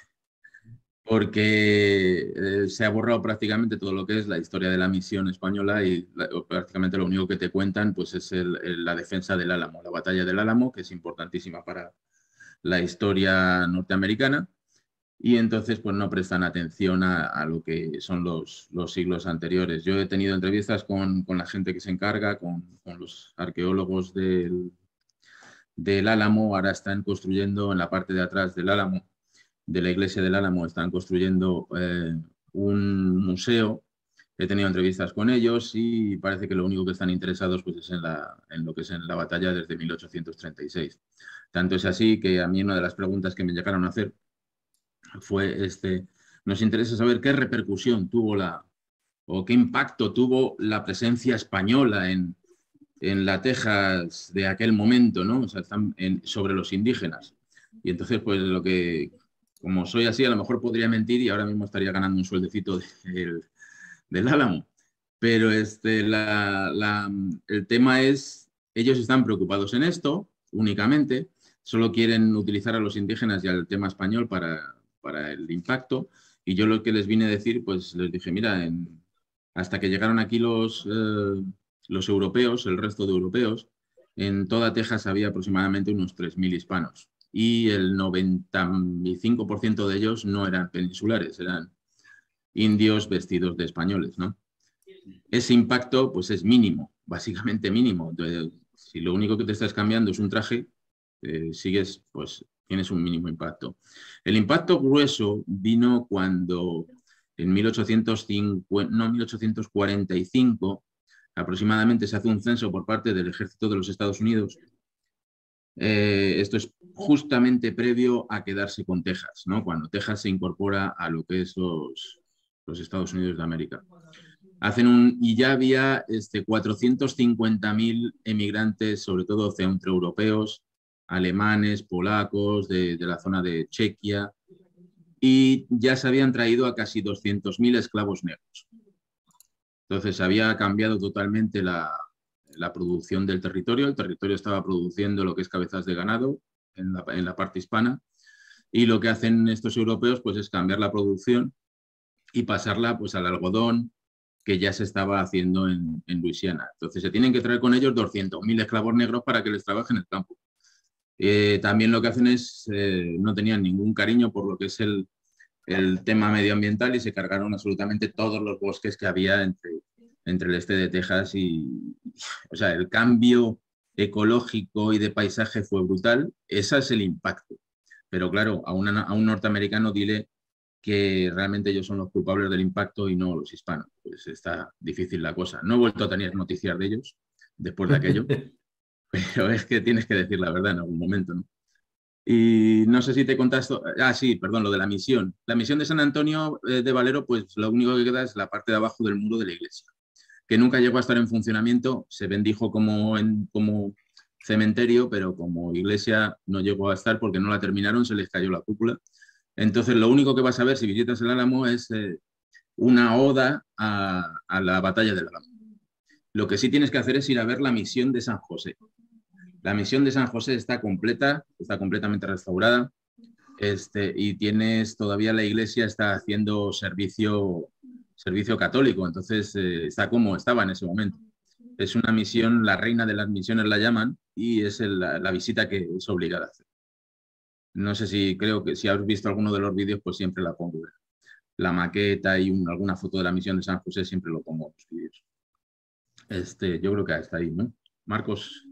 Porque eh, se ha borrado prácticamente todo lo que es la historia de la misión española, y la, prácticamente lo único que te cuentan pues, es el, el, la defensa del Álamo, la batalla del Álamo, que es importantísima para la historia norteamericana, y entonces pues, no prestan atención a, a lo que son los, los siglos anteriores. Yo he tenido entrevistas con, con la gente que se encarga, con, con los arqueólogos del, del Álamo. Ahora están construyendo en la parte de atrás del Álamo, de la iglesia del Álamo, están construyendo eh, un museo. He tenido entrevistas con ellos y parece que lo único que están interesados pues, es en, la, en lo que es en la batalla desde mil ochocientos treinta y seis. Tanto es así que a mí una de las preguntas que me llegaron a hacer fue, este, nos interesa saber qué repercusión tuvo la, o qué impacto tuvo la presencia española en, en la Texas de aquel momento, ¿no? O sea, están en, sobre los indígenas. Y entonces, pues lo que... Como soy así, a lo mejor podría mentir y ahora mismo estaría ganando un sueldecito del, del Álamo. Pero este, la, la, el tema es, ellos están preocupados en esto únicamente, solo quieren utilizar a los indígenas y al tema español para, para el impacto. Y yo lo que les vine a decir, pues les dije, mira, en, hasta que llegaron aquí los, eh, los europeos, el resto de europeos, en toda Texas había aproximadamente unos tres mil hispanos. Y el noventa y cinco por ciento de ellos no eran peninsulares, eran indios vestidos de españoles, ¿no? Ese impacto pues es mínimo, básicamente mínimo. Entonces, si lo único que te estás cambiando es un traje, eh, sigues, pues tienes un mínimo impacto. El impacto grueso vino cuando en mil ochocientos cincuenta, no, mil ochocientos cuarenta y cinco aproximadamente se hace un censo por parte del ejército de los Estados Unidos. Eh, esto es justamente previo a quedarse con Texas, ¿no? Cuando Texas se incorpora a lo que es los, los Estados Unidos de América. Hacen un, y ya había este, cuatrocientos cincuenta mil emigrantes, sobre todo centroeuropeos, alemanes, polacos, de, de la zona de Chequia, y ya se habían traído a casi doscientos mil esclavos negros. Entonces había cambiado totalmente la... la producción del territorio. El territorio estaba produciendo lo que es cabezas de ganado en la, en la parte hispana, y lo que hacen estos europeos pues, es cambiar la producción y pasarla pues, al algodón que ya se estaba haciendo en, en Luisiana. Entonces se tienen que traer con ellos doscientos mil esclavos negros para que les trabajen en el campo. Eh, también lo que hacen es, eh, no tenían ningún cariño por lo que es el, el tema medioambiental, y se cargaron absolutamente todos los bosques que había entre entre el este de Texas y, o sea, el cambio ecológico y de paisaje fue brutal. Ese es el impacto. Pero claro, a, una, a un norteamericano dile que realmente ellos son los culpables del impacto y no los hispanos. Pues está difícil la cosa. No he vuelto a tener noticias de ellos después de aquello, pero es que tienes que decir la verdad en algún momento, ¿no? Y no sé si te contaste, ah sí, perdón, lo de la misión. La misión de San Antonio eh, de Valero, pues lo único que queda es la parte de abajo del muro de la iglesia, que nunca llegó a estar en funcionamiento. Se bendijo como, en, como cementerio, pero como iglesia no llegó a estar porque no la terminaron, se les cayó la cúpula. Entonces lo único que vas a ver si visitas el Álamo es eh, una oda a, a la batalla del Álamo. Lo que sí tienes que hacer es ir a ver la misión de San José. La misión de San José está completa, está completamente restaurada, este, y tienes todavía la iglesia está haciendo servicio, servicio católico, entonces eh, está como estaba en ese momento. Es una misión, la reina de las misiones la llaman, y es el, la, la visita que es obligada a hacer. No sé si, creo que si has visto alguno de los vídeos, pues siempre la pongo. la maqueta y un- alguna foto de la misión de San José, siempre lo pongo en los vídeos. Este, yo creo que hasta ahí, ¿no? Marcos.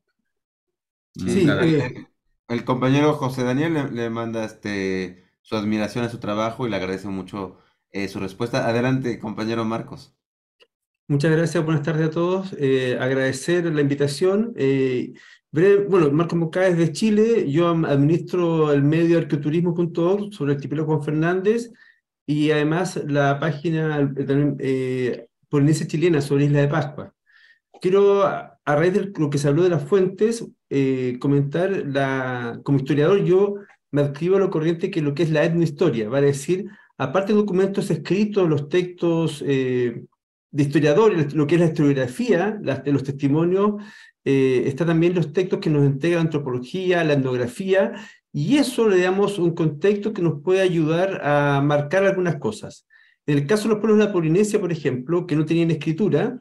Sí, Sí, Moncada. el, eh, el- el compañero José Daniel le, le manda este, su admiración a su trabajo y le agradece mucho eh, su respuesta. Adelante, compañero Marcos. muchas gracias, buenas tardes a todos. Eh, agradecer la invitación. Eh, breve- bueno, Marco Moncada es de Chile, yo am- administro el medio arqueoturismo punto org sobre el archipiélago Juan Fernández y además la página eh, también, eh, Polinesia Chilena sobre Isla de Pascua. Quiero, a, a raíz de lo que se habló de las fuentes, eh, comentar, la, como historiador yo me adscribo a lo corriente que lo que es la etnohistoria, vale decir, aparte de documentos escritos, los textos eh, de historiadores, lo que es la historiografía, las, los testimonios, eh, está también los textos que nos entrega la antropología, la etnografía, y eso le damos un contexto que nos puede ayudar a marcar algunas cosas. En el caso de los pueblos de la Polinesia, por ejemplo, que no tenían escritura,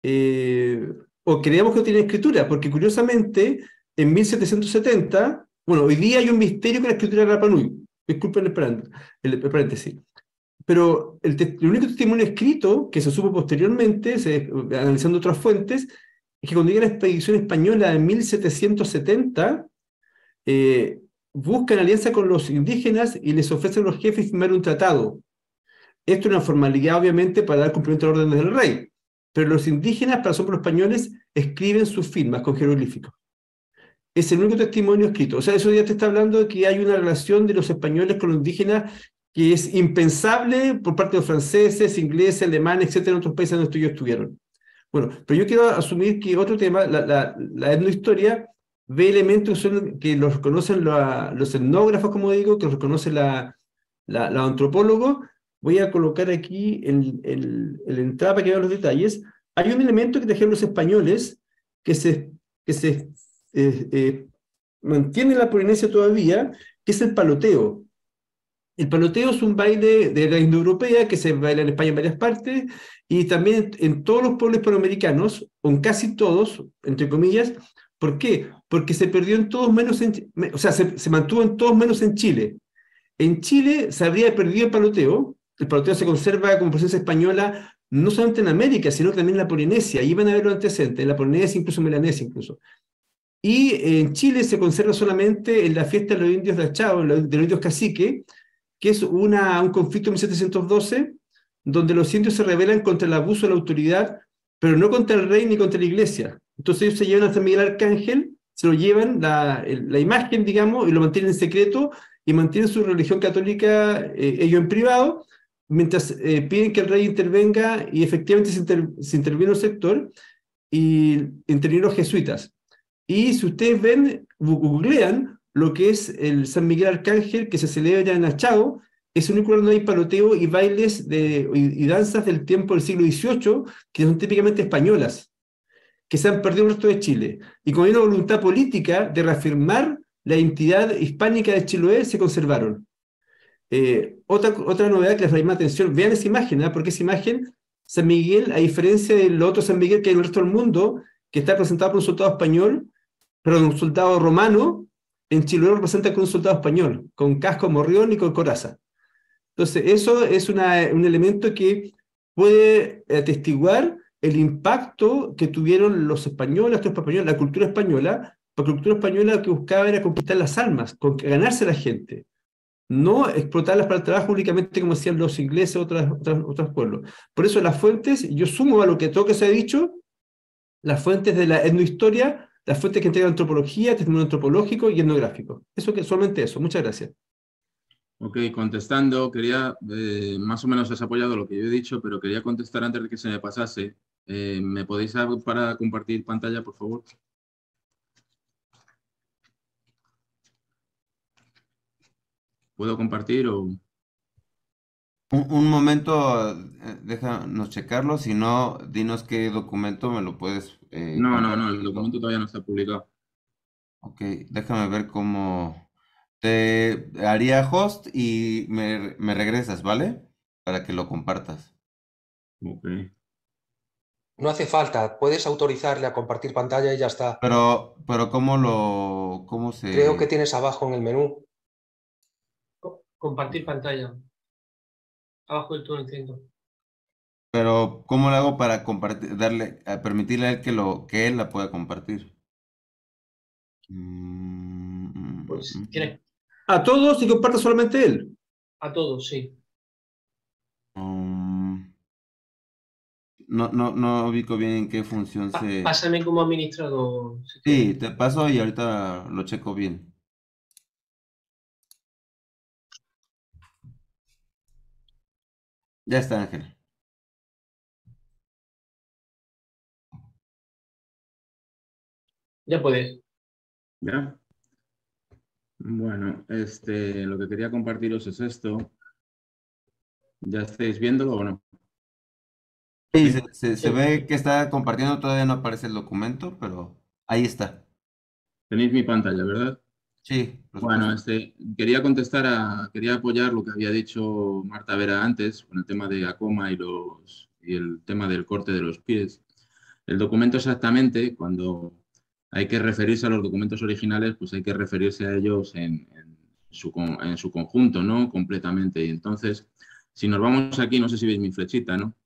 eh, o creíamos que no tenía escritura, porque curiosamente en mil setecientos setenta, bueno, hoy día hay un misterio con la escritura de Rapa Nui, disculpen el, parán- el, el paréntesis, pero el, te- el único testimonio escrito que se supo posteriormente, se, analizando otras fuentes, es que cuando llega la expedición española en mil setecientos setenta, eh, buscan alianza con los indígenas y les ofrecen a los jefes firmar un tratado. Esto es una formalidad, obviamente, para dar cumplimiento a las órdenes del rey. Pero los indígenas, para asombro de los españoles, escriben sus firmas con jeroglíficos. Es el único testimonio escrito. O sea, eso ya te está hablando de que hay una relación de los españoles con los indígenas que es impensable por parte de los franceses, ingleses, alemanes, etcétera, en otros países donde ellos estuvieron. Bueno, pero yo quiero asumir que otro tema, la, la, la etnohistoria, ve elementos que, son, que los reconocen la, los etnógrafos, como digo, que los reconocen la, la, la antropólogos. Voy a colocar aquí el, el, el entrada para que vean los detalles. Hay un elemento que trajeron los españoles que se, que se eh, eh, mantiene en la Polinesia todavía, que es el paloteo. El paloteo es un baile de la indoeuropea que se baila en España en varias partes y también en todos los pueblos hispanoamericanos, o en casi todos, entre comillas. ¿Por qué? Porque se perdió en todos menos en, o sea, se, se mantuvo en todos menos en Chile. En Chile se habría perdido el paloteo. El paloteo se conserva como presencia española no solamente en América, sino también en la Polinesia. Ahí van a ver los antecedentes, en la Polinesia, incluso en Melanesia, incluso. Y en Chile se conserva solamente en la fiesta de los indios de Achao, de los indios cacique, que es una, un conflicto en mil setecientos doce, donde los indios se rebelan contra el abuso de la autoridad, pero no contra el rey ni contra la iglesia. Entonces ellos se llevan a San Miguel Arcángel, se lo llevan, la, la imagen, digamos, y lo mantienen en secreto, y mantienen su religión católica eh, ellos en privado, mientras eh, piden que el rey intervenga, y efectivamente se, inter, se intervino el sector, y intervinieron los jesuitas. Y si ustedes ven, googlean lo que es el San Miguel Arcángel, que se celebra en Achao, es el único lugar donde hay paloteo y bailes de, y, y danzas del tiempo del siglo dieciocho, que son típicamente españolas, que se han perdido en el resto de Chile. Y con una voluntad política de reafirmar la identidad hispánica de Chiloé, se conservaron. Eh, otra, otra novedad que les llama atención, vean esa imagen, ¿eh? Porque esa imagen, San Miguel, a diferencia del otro San Miguel que hay en el resto del mundo, que está representado por un soldado español, pero un soldado romano, en Chiloé lo representa con un soldado español, con casco morrión y con coraza. Entonces, eso es una, un elemento que puede atestiguar el impacto que tuvieron los españoles, los españoles, la cultura española, porque la cultura española lo que buscaba era conquistar las almas, con, ganarse a la gente, no explotarlas para el trabajo únicamente como hacían los ingleses o otras, otras, otros pueblos. Por eso las fuentes, yo sumo a lo que todo que se ha dicho, las fuentes de la etnohistoria, las fuentes que entregan antropología, testimonio antropológico y etnográfico. Eso que solamente eso. Muchas gracias. Ok, contestando, quería, eh, más o menos has apoyado lo que yo he dicho, pero quería contestar antes de que se me pasase. Eh, ¿Me podéis dar para compartir pantalla, por favor? ¿Puedo compartir o...? Un, un momento, eh, déjanos checarlo, si no, dinos qué documento me lo puedes eh, No, no, no, compartir. el documento todavía no está publicado. Ok, déjame ver cómo... Te haría host y me, me regresas, ¿vale? Para que lo compartas. Ok. No hace falta, puedes autorizarle a compartir pantalla y ya está. Pero, pero ¿cómo lo... cómo se... Creo que tienes abajo en el menú. Compartir pantalla. Abajo del todo entiendo. Pero, ¿cómo lo hago para compartir, darle, a permitirle a él que, lo, que él la pueda compartir? Mm, Pues mm, tienes A todos y comparte solamente él. a todos, sí. mm. No, no, no ubico bien en qué función Pa- se... pásame como administrador, si Sí, quieres. te paso y ahorita lo checo bien. Ya está, Ángel. Ya puedes. ¿Ya? Bueno, este, lo que quería compartiros es esto. ¿Ya estáis viéndolo o no? Sí, ¿Sí? se, se- se Sí. ve que está compartiendo, todavía no aparece el documento, pero ahí está. Tenéis mi pantalla, ¿verdad? Sí, por Bueno, supuesto. este, quería contestar a, quería apoyar lo que había dicho Marta Vera antes, con el tema de Acoma y, los, y el tema del corte de los pies. El documento exactamente, cuando hay que referirse a los documentos originales, pues hay que referirse a ellos en, en su, con- en su conjunto, ¿no? Completamente. Y entonces, si nos vamos aquí, no sé si veis mi flechita, ¿no?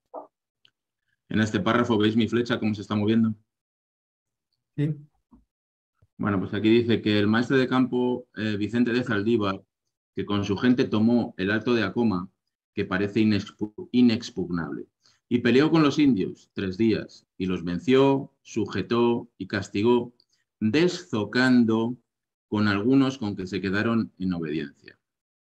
En este párrafo, ¿veis mi flecha cómo se está moviendo? ¿Sí? Bueno, pues aquí dice que el maestre de campo eh, Vicente de Zaldívar, que con su gente tomó el Alto de Acoma, que parece inexpu- inexpugnable, y peleó con los indios tres días, y los venció, sujetó y castigó, deszocando con algunos con que se quedaron en obediencia.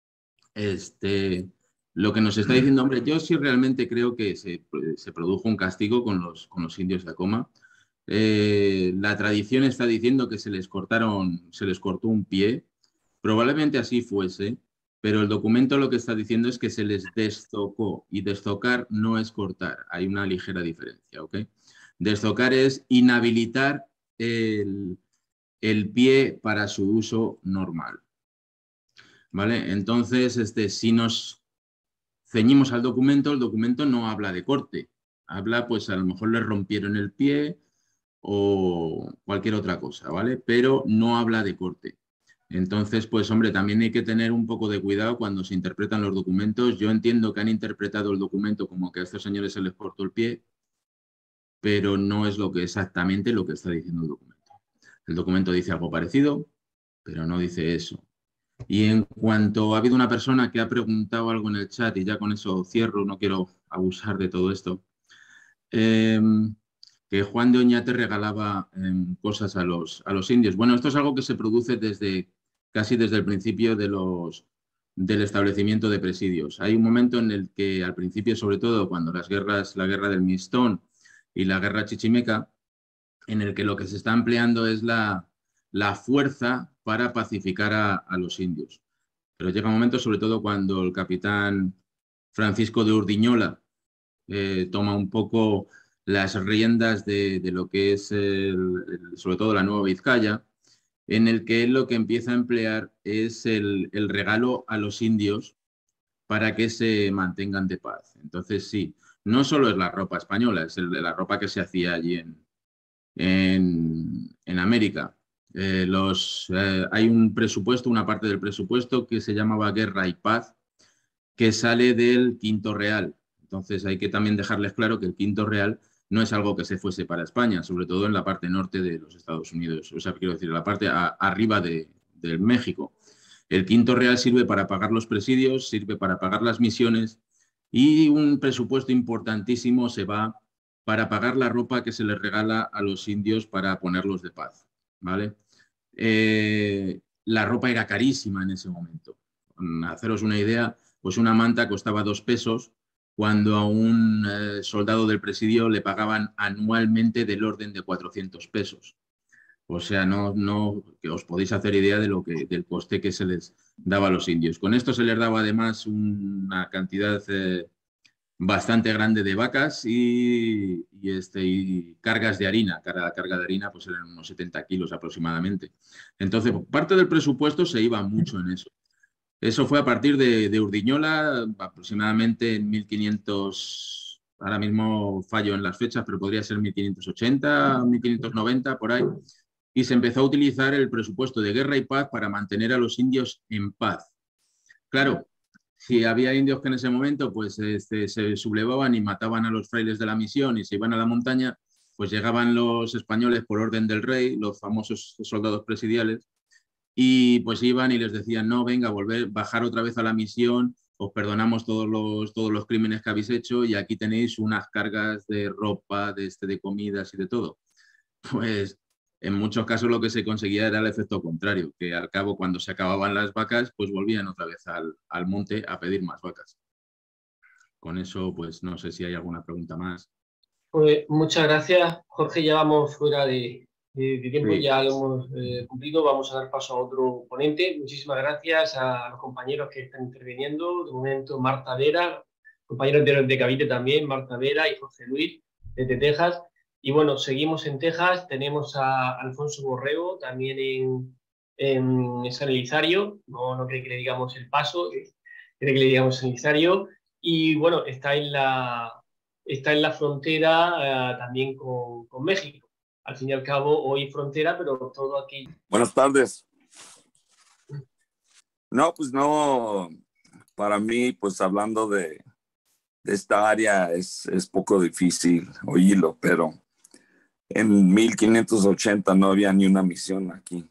Este, lo que nos está diciendo, hombre, yo sí realmente creo que se, se produjo un castigo con los, con los indios de Acoma. Eh, la tradición está diciendo que se les cortaron, se les cortó un pie. Probablemente así fuese, pero el documento lo que está diciendo es que se les deszocó y deszocar no es cortar. Hay una ligera diferencia, ¿ok? Deszocar es inhabilitar el, el pie para su uso normal, ¿vale? Entonces, este, si nos ceñimos al documento, el documento no habla de corte. Habla, pues a lo mejor le rompieron el pie o cualquier otra cosa, ¿vale? Pero no habla de corte. Entonces, pues hombre, también hay que tener un poco de cuidado cuando se interpretan los documentos. Yo entiendo que han interpretado el documento como que a estos señores se les cortó el pie, pero no es lo que exactamente lo que está diciendo el documento. El documento dice algo parecido, pero no dice eso. Y en cuanto ha habido una persona que ha preguntado algo en el chat, y ya con eso cierro, no quiero abusar de todo esto, eh, que Juan de Oñate regalaba eh, cosas a los, a los indios. Bueno, esto es algo que se produce desde casi desde el principio de los, del establecimiento de presidios. Hay un momento en el que al principio, sobre todo cuando las guerras, la guerra del Mistón y la guerra chichimeca, en el que lo que se está empleando es la, la fuerza para pacificar a, a los indios. Pero llega un momento, sobre todo cuando el capitán Francisco de Urdiñola eh, toma un poco las riendas de, de lo que es, el, el, sobre todo, la Nueva Vizcaya, en el que él lo que empieza a emplear es el, el regalo a los indios para que se mantengan de paz. Entonces, sí, no solo es la ropa española, es el, la ropa que se hacía allí en, en, en América. Eh, los, eh, hay un presupuesto, una parte del presupuesto que se llamaba Guerra y Paz, que sale del Quinto Real. Entonces hay que también dejarles claro que el Quinto Real no es algo que se fuese para España, sobre todo en la parte norte de los Estados Unidos, o sea, quiero decir, la parte a, arriba de, de México. El Quinto Real sirve para pagar los presidios, sirve para pagar las misiones y un presupuesto importantísimo se va para pagar la ropa que se les regala a los indios para ponerlos de paz, ¿vale? Eh, la ropa era carísima en ese momento. Haceros una idea, pues una manta costaba dos pesos cuando a un eh, soldado del presidio le pagaban anualmente del orden de cuatrocientos pesos. O sea, no, no, que os podéis hacer idea de lo que, del coste que se les daba a los indios. Con esto se les daba además una cantidad eh, bastante grande de vacas y, y, este, y cargas de harina. Cada carga de harina pues eran unos setenta kilos aproximadamente. Entonces, parte del presupuesto se iba mucho en eso. Eso fue a partir de, de Urdiñola, aproximadamente en mil quinientos, ahora mismo fallo en las fechas, pero podría ser mil quinientos ochenta, mil quinientos noventa, por ahí, y se empezó a utilizar el presupuesto de guerra y paz para mantener a los indios en paz. Claro, y había indios que en ese momento pues este, se sublevaban y mataban a los frailes de la misión y se iban a la montaña, pues llegaban los españoles por orden del rey, los famosos soldados presidiales, y pues iban y les decían, no, venga, volver, bajar otra vez a la misión, os perdonamos todos los, todos los crímenes que habéis hecho y aquí tenéis unas cargas de ropa, de, este, de comidas y de todo. Pues en muchos casos lo que se conseguía era el efecto contrario, que al cabo cuando se acababan las vacas, pues volvían otra vez al, al monte a pedir más vacas. Con eso, pues no sé si hay alguna pregunta más. Pues muchas gracias, Jorge. Ya vamos fuera de, de, de tiempo, sí. Ya lo hemos eh, cumplido. Vamos a dar paso a otro ponente. Muchísimas gracias a los compañeros que están interviniendo. De momento, Marta Vera, compañeros de, de Cavite también, Marta Vera y Jorge Luis, desde Texas. Y bueno, seguimos en Texas. Tenemos a Alfonso Borrego, también en, en San Elizario. No, no cree que le digamos El Paso, cree que le digamos San Elizario. Y bueno, está en la... está en la frontera eh, también con, con México. Al fin y al cabo, hoy frontera, pero todo aquí. Buenas tardes. No, pues no, para mí, pues hablando de, de esta área es, es poco difícil oírlo, pero en mil quinientos ochenta no había ni una misión aquí.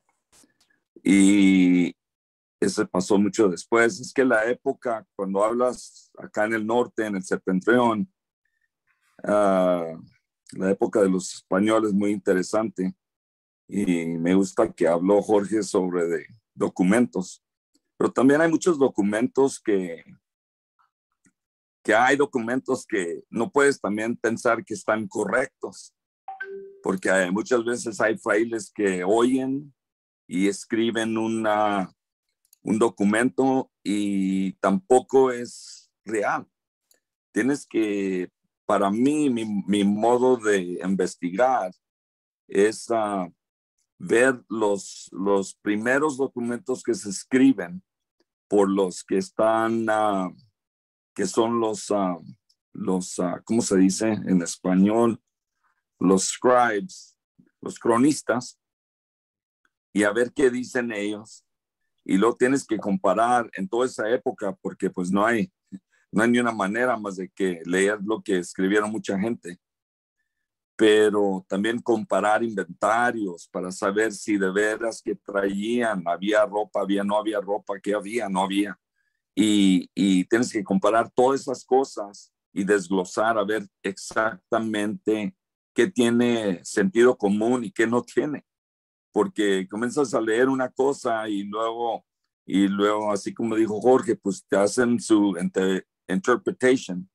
Y eso pasó mucho después. Es que la época, cuando hablas acá en el norte, en el septentrión, Uh, la época de los españoles muy interesante y me gusta que habló Jorge sobre de documentos, pero también hay muchos documentos que que hay documentos que no puedes también pensar que están correctos, porque hay, muchas veces hay frailes que oyen y escriben una, un documento y tampoco es real. Tienes que Para mí, mi, mi modo de investigar es uh, ver los, los primeros documentos que se escriben por los que están, uh, que son los, uh, los uh, ¿cómo se dice en español? Los scribes, los cronistas, y a ver qué dicen ellos. Y luego tienes que comparar en toda esa época, porque pues no hay... No hay ni una manera más de que leer lo que escribieron mucha gente, pero también comparar inventarios para saber si de veras que traían, había ropa, había, no había ropa, qué había, no había. Y, y tienes que comparar todas esas cosas y desglosar a ver exactamente qué tiene sentido común y qué no tiene. Porque comienzas a leer una cosa y luego, y luego así como dijo Jorge, pues te hacen su... Entre, interpretation,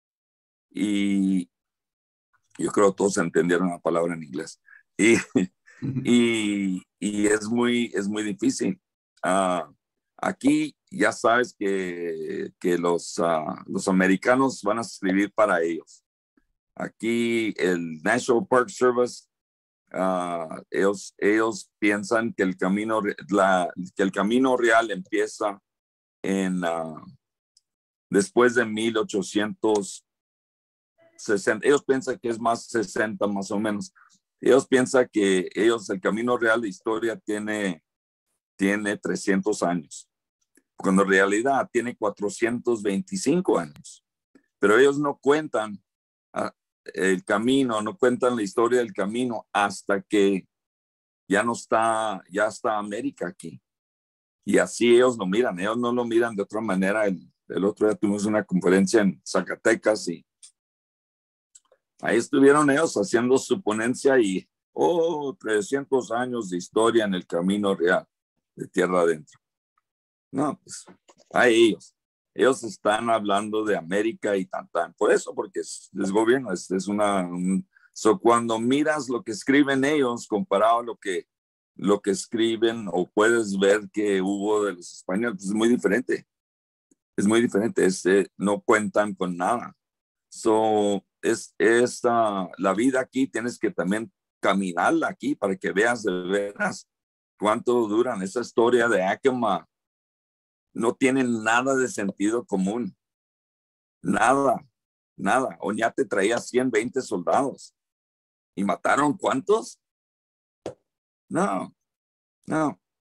y yo creo que todos entendieron la palabra en inglés, y, y, y es, muy, es muy difícil. Uh, aquí ya sabes que, que los, uh, los americanos van a escribir para ellos. Aquí el National Park Service, uh, ellos, ellos piensan que el, camino, la, que el camino real empieza en... Uh, después de mil ochocientos sesenta, ellos piensan que es más sesenta más o menos. Ellos piensan que ellos, el camino real de historia tiene, tiene trescientos años, cuando en realidad tiene cuatrocientos veinticinco años. Pero ellos no cuentan uh, el camino, no cuentan la historia del camino hasta que ya no está, ya está América aquí. Y así ellos lo miran, ellos no lo miran de otra manera. El, El otro día tuvimos una conferencia en Zacatecas y ahí estuvieron ellos haciendo su ponencia y, oh, trescientos años de historia en el camino real de tierra adentro. No, pues, a ellos. Ellos están hablando de América y tan, tan. Por eso, porque es, es gobierno, es, es una... Un, so, cuando miras lo que escriben ellos comparado a lo que, lo que escriben o puedes ver que hubo de los españoles, pues es muy diferente. Es muy diferente, es, eh, no cuentan con nada. So, es, es uh, la vida aquí, tienes que también caminarla aquí para que veas de veras cuánto duran. Esa historia de Acoma no tiene nada de sentido común. Nada, nada. Oñate traía ciento veinte soldados. ¿Y mataron cuántos? No, no.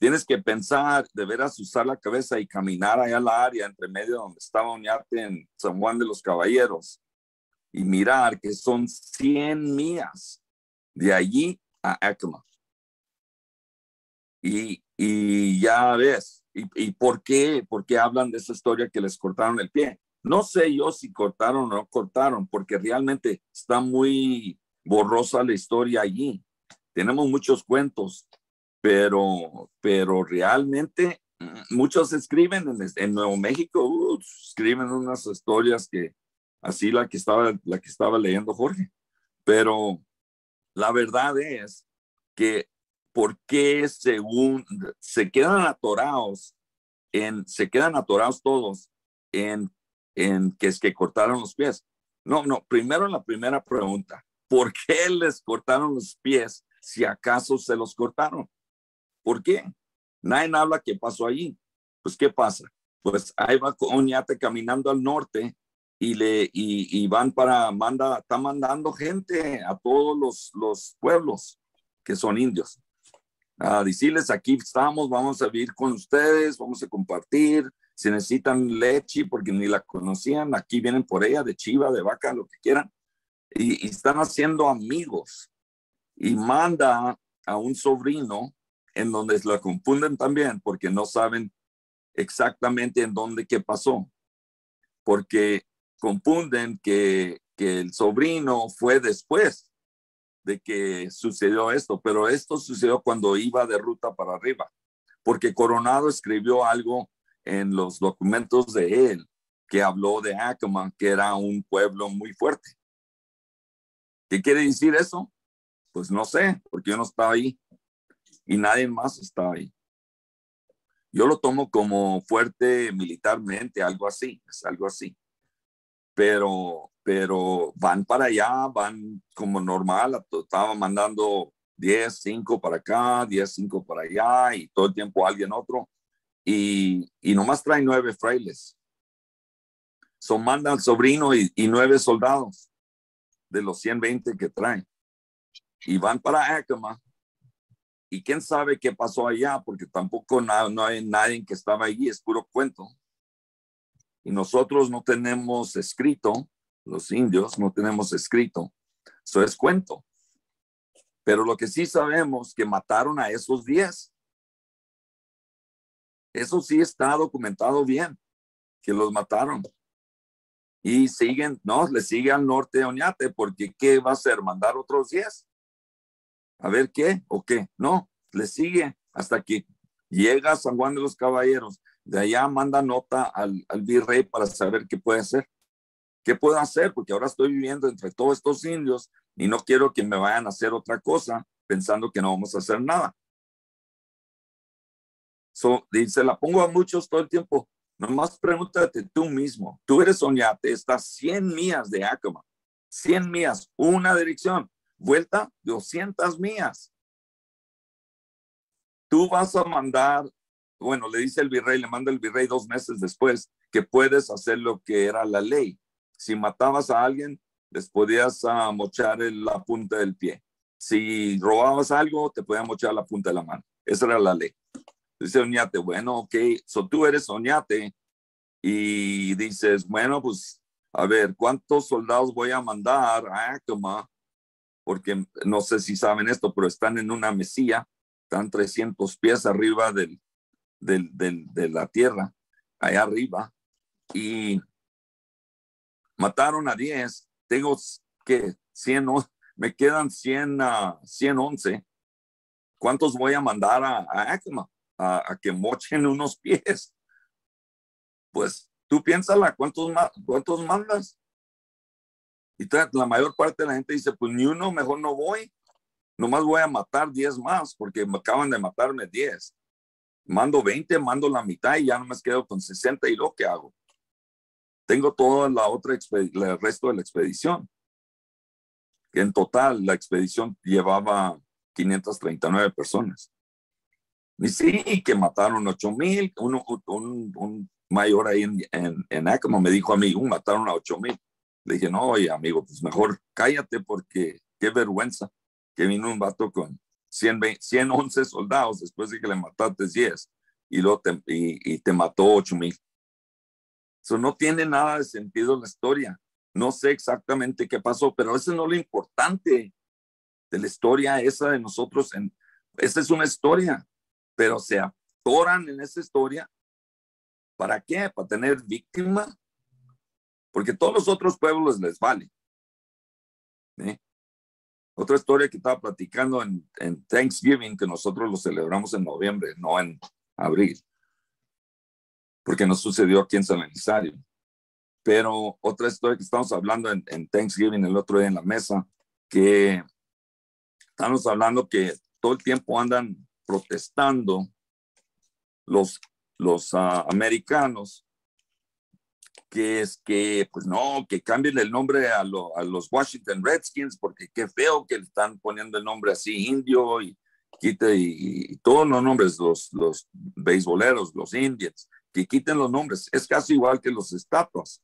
tienes que pensar, de veras usar la cabeza y caminar allá a la área entre medio donde estaba Oñate en San Juan de los Caballeros y mirar que son cien millas de allí a Acoma. Y, y ya ves, ¿y, y por qué? ¿Por qué hablan de esa historia que les cortaron el pie? No sé yo si cortaron o no cortaron, porque realmente está muy borrosa la historia allí. Tenemos muchos cuentos, pero, pero realmente muchos escriben en, en Nuevo México, uh, escriben unas historias que así la que estaba, la que estaba leyendo Jorge. Pero la verdad es que ¿por qué según se quedan atorados en, se quedan atorados todos en, en que es que cortaron los pies? No, no, primero la primera pregunta, ¿por qué les cortaron los pies si acaso se los cortaron? ¿Por qué? Nadie habla qué pasó allí. Pues, ¿qué pasa? Pues ahí va Oñate caminando al norte y, le, y, y van para, manda, está mandando gente a todos los, los pueblos que son indios. A decirles, aquí estamos, vamos a vivir con ustedes, vamos a compartir, si necesitan leche, porque ni la conocían, aquí vienen por ella, de chiva, de vaca, lo que quieran, y, y están haciendo amigos, y manda a un sobrino, en donde la confunden también, porque no saben exactamente en dónde qué pasó, porque confunden que, que el sobrino fue después de que sucedió esto, pero esto sucedió cuando iba de ruta para arriba, porque Coronado escribió algo en los documentos de él que habló de Acoma, que era un pueblo muy fuerte. ¿Qué quiere decir eso? Pues no sé, porque yo no estaba ahí y nadie más estaba ahí. Yo lo tomo como fuerte militarmente, algo así, es algo así. Pero, pero van para allá, van como normal, estaban mandando diez, cinco para acá, diez, cinco para allá y todo el tiempo alguien otro y, y nomás traen nueve frailes. So mandan sobrino y, y nueve soldados de los ciento veinte que traen y van para Acoma y quién sabe qué pasó allá porque tampoco no, no hay nadie que estaba allí, es puro cuento. Y nosotros no tenemos escrito, los indios no tenemos escrito, eso es cuento. Pero lo que sí sabemos que mataron a esos diez. Eso sí está documentado bien, que los mataron. Y siguen, no, le sigue al norte de Oñate, porque ¿qué va a hacer? ¿Mandar otros diez? A ver qué o qué. No, le sigue hasta que llega a San Juan de los Caballeros. De allá manda nota al, al virrey para saber qué puede hacer. ¿Qué puedo hacer? Porque ahora estoy viviendo entre todos estos indios y no quiero que me vayan a hacer otra cosa pensando que no vamos a hacer nada. So, y se la pongo a muchos todo el tiempo. Nomás pregúntate tú mismo. Tú eres Oñate, estás cien millas de Acoma. cien millas, una dirección. Vuelta, doscientas millas. Tú vas a mandar, bueno, le dice el virrey, le manda el virrey dos meses después que puedes hacer lo que era la ley. Si matabas a alguien, les podías uh, mochar el, la punta del pie. Si robabas algo, te podían mochar la punta de la mano. Esa era la ley. Dice Oñate, bueno, ok, so tú eres Oñate y dices, bueno, pues, a ver, ¿cuántos soldados voy a mandar a Acoma? Porque no sé si saben esto, pero están en una mesilla, están trescientos pies arriba del, del, del, de la tierra, allá arriba, y mataron a diez, tengo que cien, me quedan cien, uh, ciento once. ¿Cuántos voy a mandar a, a Acoma? A, a que mochen unos pies. Pues tú piénsala, ¿cuántos, cuántos mandas? Y la mayor parte de la gente dice, pues ni uno, mejor no voy. Nomás voy a matar diez más porque me acaban de matarme diez. Mando veinte, mando la mitad y ya no me quedo con sesenta y lo que hago. Tengo toda la otra, el resto de la expedición. Que en total la expedición llevaba quinientas treinta y nueve personas. Y sí, que mataron ocho mil. Un, un, un mayor ahí en, en, en Acoma me dijo a mí, uh, mataron a ocho mil. Le dije, no, oye, amigo, pues mejor cállate porque qué vergüenza que vino un vato con cien, cien once soldados después de que le mataste diez y, luego te, y, y te mató ocho mil. Eso no tiene nada de sentido la historia. No sé exactamente qué pasó, pero eso no es lo importante de la historia esa de nosotros. En, esa es una historia, pero se atoran en esa historia. ¿Para qué? ¿Para tener víctima? Porque todos los otros pueblos les vale. ¿Sí? Otra historia que estaba platicando en, en Thanksgiving, que nosotros lo celebramos en noviembre, no en abril, porque no sucedió aquí en San Elizario. Pero otra historia que estamos hablando en, en Thanksgiving el otro día en la mesa, que estamos hablando que todo el tiempo andan protestando los, los uh, americanos, que es que, pues no, que cambien el nombre a, lo, a los Washington Redskins, porque qué feo que le están poniendo el nombre así indio y quite y, y todos los nombres, los, los beisboleros, los Indians, que quiten los nombres. Es casi igual que los estatuas.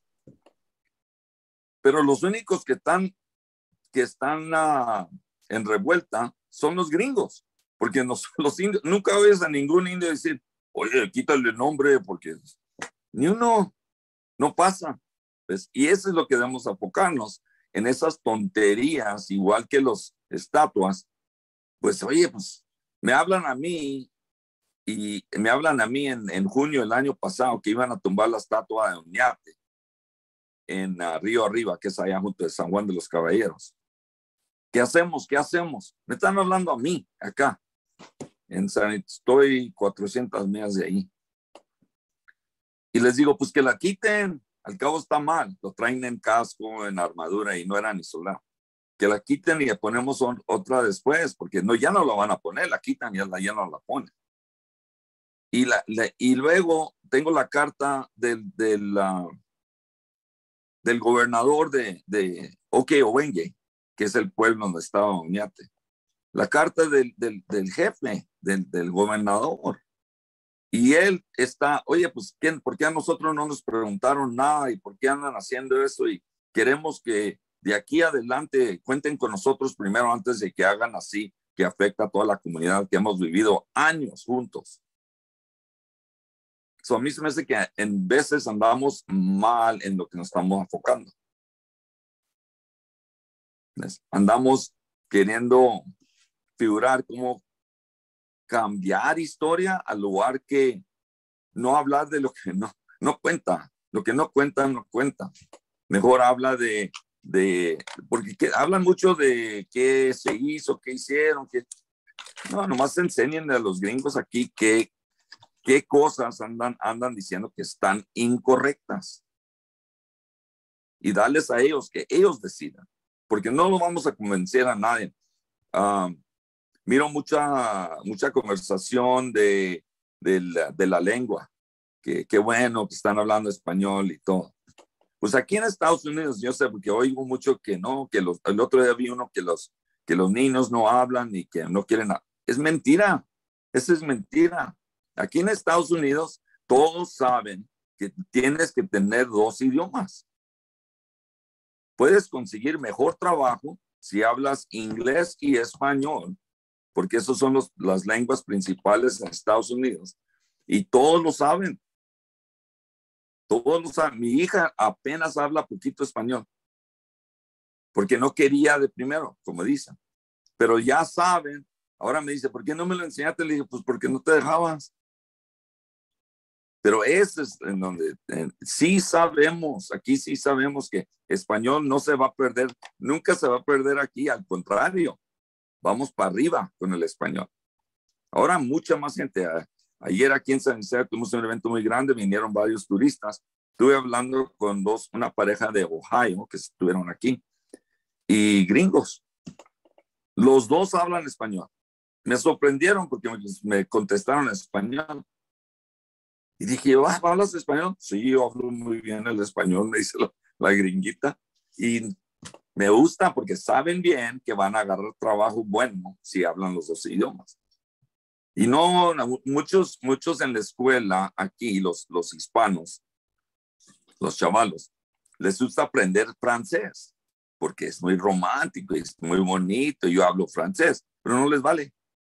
Pero los únicos que están, que están uh, en revuelta son los gringos, porque nos, los indios, nunca oyes a ningún indio decir, oye, quítale el nombre, porque ni uno. No pasa. Pues, y eso es lo que debemos enfocarnos en esas tonterías, igual que los estatuas. Pues, oye, pues me hablan a mí y me hablan a mí en, en junio del año pasado que iban a tumbar la estatua de Oñate en uh, Río Arriba, que es allá junto de San Juan de los Caballeros. ¿Qué hacemos? ¿Qué hacemos? Me están hablando a mí acá. En San, estoy cuatrocientas millas de ahí. Y les digo, pues que la quiten, al cabo está mal, lo traen en casco, en armadura y no era ni soldado. Que la quiten y le ponemos on, otra después, porque no, ya no la van a poner, la quitan y ya, ya no la ponen. Y, la, la, y luego tengo la carta del, del, uh, del gobernador de, de Oke-Owengue, que es el pueblo donde estaba Oñate. La carta del, del, del jefe, del, del gobernador. Y él está, oye, pues, ¿quién, ¿por qué a nosotros no nos preguntaron nada? ¿Y por qué andan haciendo eso? Y queremos que de aquí adelante cuenten con nosotros primero antes de que hagan así, que afecta a toda la comunidad que hemos vivido años juntos. So, a mí se me hace que en veces andamos mal en lo que nos estamos enfocando. Andamos queriendo figurar como cambiar historia al lugar que no hablar de lo que no, no cuenta. Lo que no cuenta, no cuenta. Mejor habla de, de porque que, hablan mucho de qué se hizo, qué hicieron, qué... No, nomás enseñen a los gringos aquí qué, qué cosas andan, andan diciendo que están incorrectas. Y darles a ellos que ellos decidan. Porque no lo vamos a convencer a nadie. Um, Miro mucha, mucha conversación de, de, la, de la lengua, que, que bueno que están hablando español y todo. Pues aquí en Estados Unidos, yo sé, porque oigo mucho que no, que los, el otro día vi uno que los, que los niños no hablan y que no quieren. Es mentira, eso es mentira. Aquí en Estados Unidos, todos saben que tienes que tener dos idiomas. Puedes conseguir mejor trabajo si hablas inglés y español, porque esos son los, las lenguas principales en Estados Unidos. Y todos lo saben. Todos lo saben. Mi hija apenas habla poquito español, porque no quería de primero, como dicen. Pero ya saben. Ahora me dice, ¿por qué no me lo enseñaste? Le dije, pues porque no te dejabas. Pero ese es en donde en, sí sabemos, aquí sí sabemos que español no se va a perder, nunca se va a perder aquí, al contrario. Vamos para arriba con el español. Ahora mucha más gente. Ayer aquí en San Elizario tuvimos un evento muy grande, vinieron varios turistas. Estuve hablando con dos, una pareja de Ohio que estuvieron aquí y gringos. Los dos hablan español. Me sorprendieron porque me, me contestaron en español. Y dije, ah, ¿hablas español? Sí, yo hablo muy bien el español, me dice la, la gringuita. Y me gusta porque saben bien que van a agarrar trabajo bueno si hablan los dos idiomas. Y no, muchos, muchos en la escuela aquí, los, los hispanos, los chavalos, les gusta aprender francés porque es muy romántico y es muy bonito. Yo hablo francés, pero no les vale.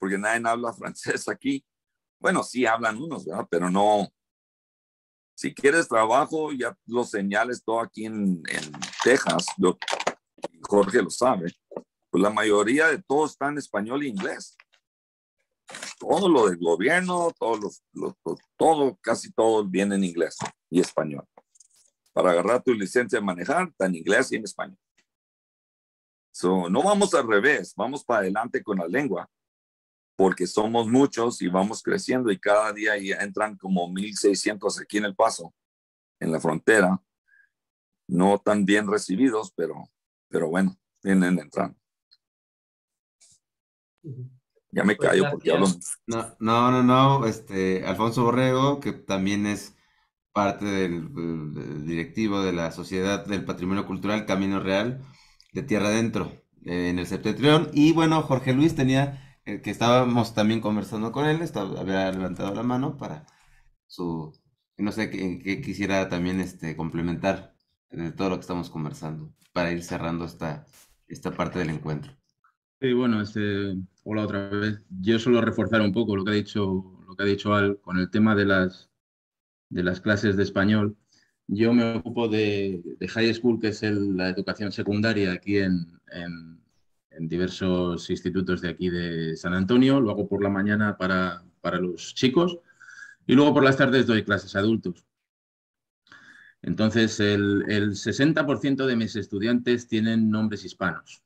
porque nadie habla francés aquí. Bueno, sí hablan unos, ¿verdad? Pero no. Si quieres trabajo, ya lo señales todo aquí en, en Texas. Lo, Jorge lo sabe. Pues la mayoría de todo está en español e inglés. Todo lo del gobierno, todo, los, lo, todo, casi todo viene en inglés y español. Para agarrar tu licencia de manejar, está en inglés y en español. So, no vamos al revés, vamos para adelante con la lengua, porque somos muchos y vamos creciendo y cada día ya entran como mil seiscientos aquí en El Paso, en la frontera. No tan bien recibidos, pero, pero bueno, vienen entrando. Ya me callo porque hablo. No, no, no, no, este, Alfonso Borrego, que también es parte del, del directivo de la Sociedad del Patrimonio Cultural Camino Real de Tierra Adentro, eh, en el Septentrión. Y bueno, Jorge Luis tenía, eh, que estábamos también conversando con él, estaba, había levantado la mano para su, no sé, qué, qué quisiera también este, complementar de todo lo que estamos conversando, para ir cerrando esta, esta parte del encuentro. Sí, bueno, este, hola otra vez. Yo solo reforzar un poco lo que ha dicho, lo que ha dicho Al con el tema de las, de las clases de español. Yo me ocupo de, de high school, que es el, la educación secundaria aquí en, en, en diversos institutos de aquí de San Antonio. Lo hago por la mañana para, para los chicos y luego por las tardes doy clases a adultos. Entonces, el, el sesenta por ciento de mis estudiantes tienen nombres hispanos,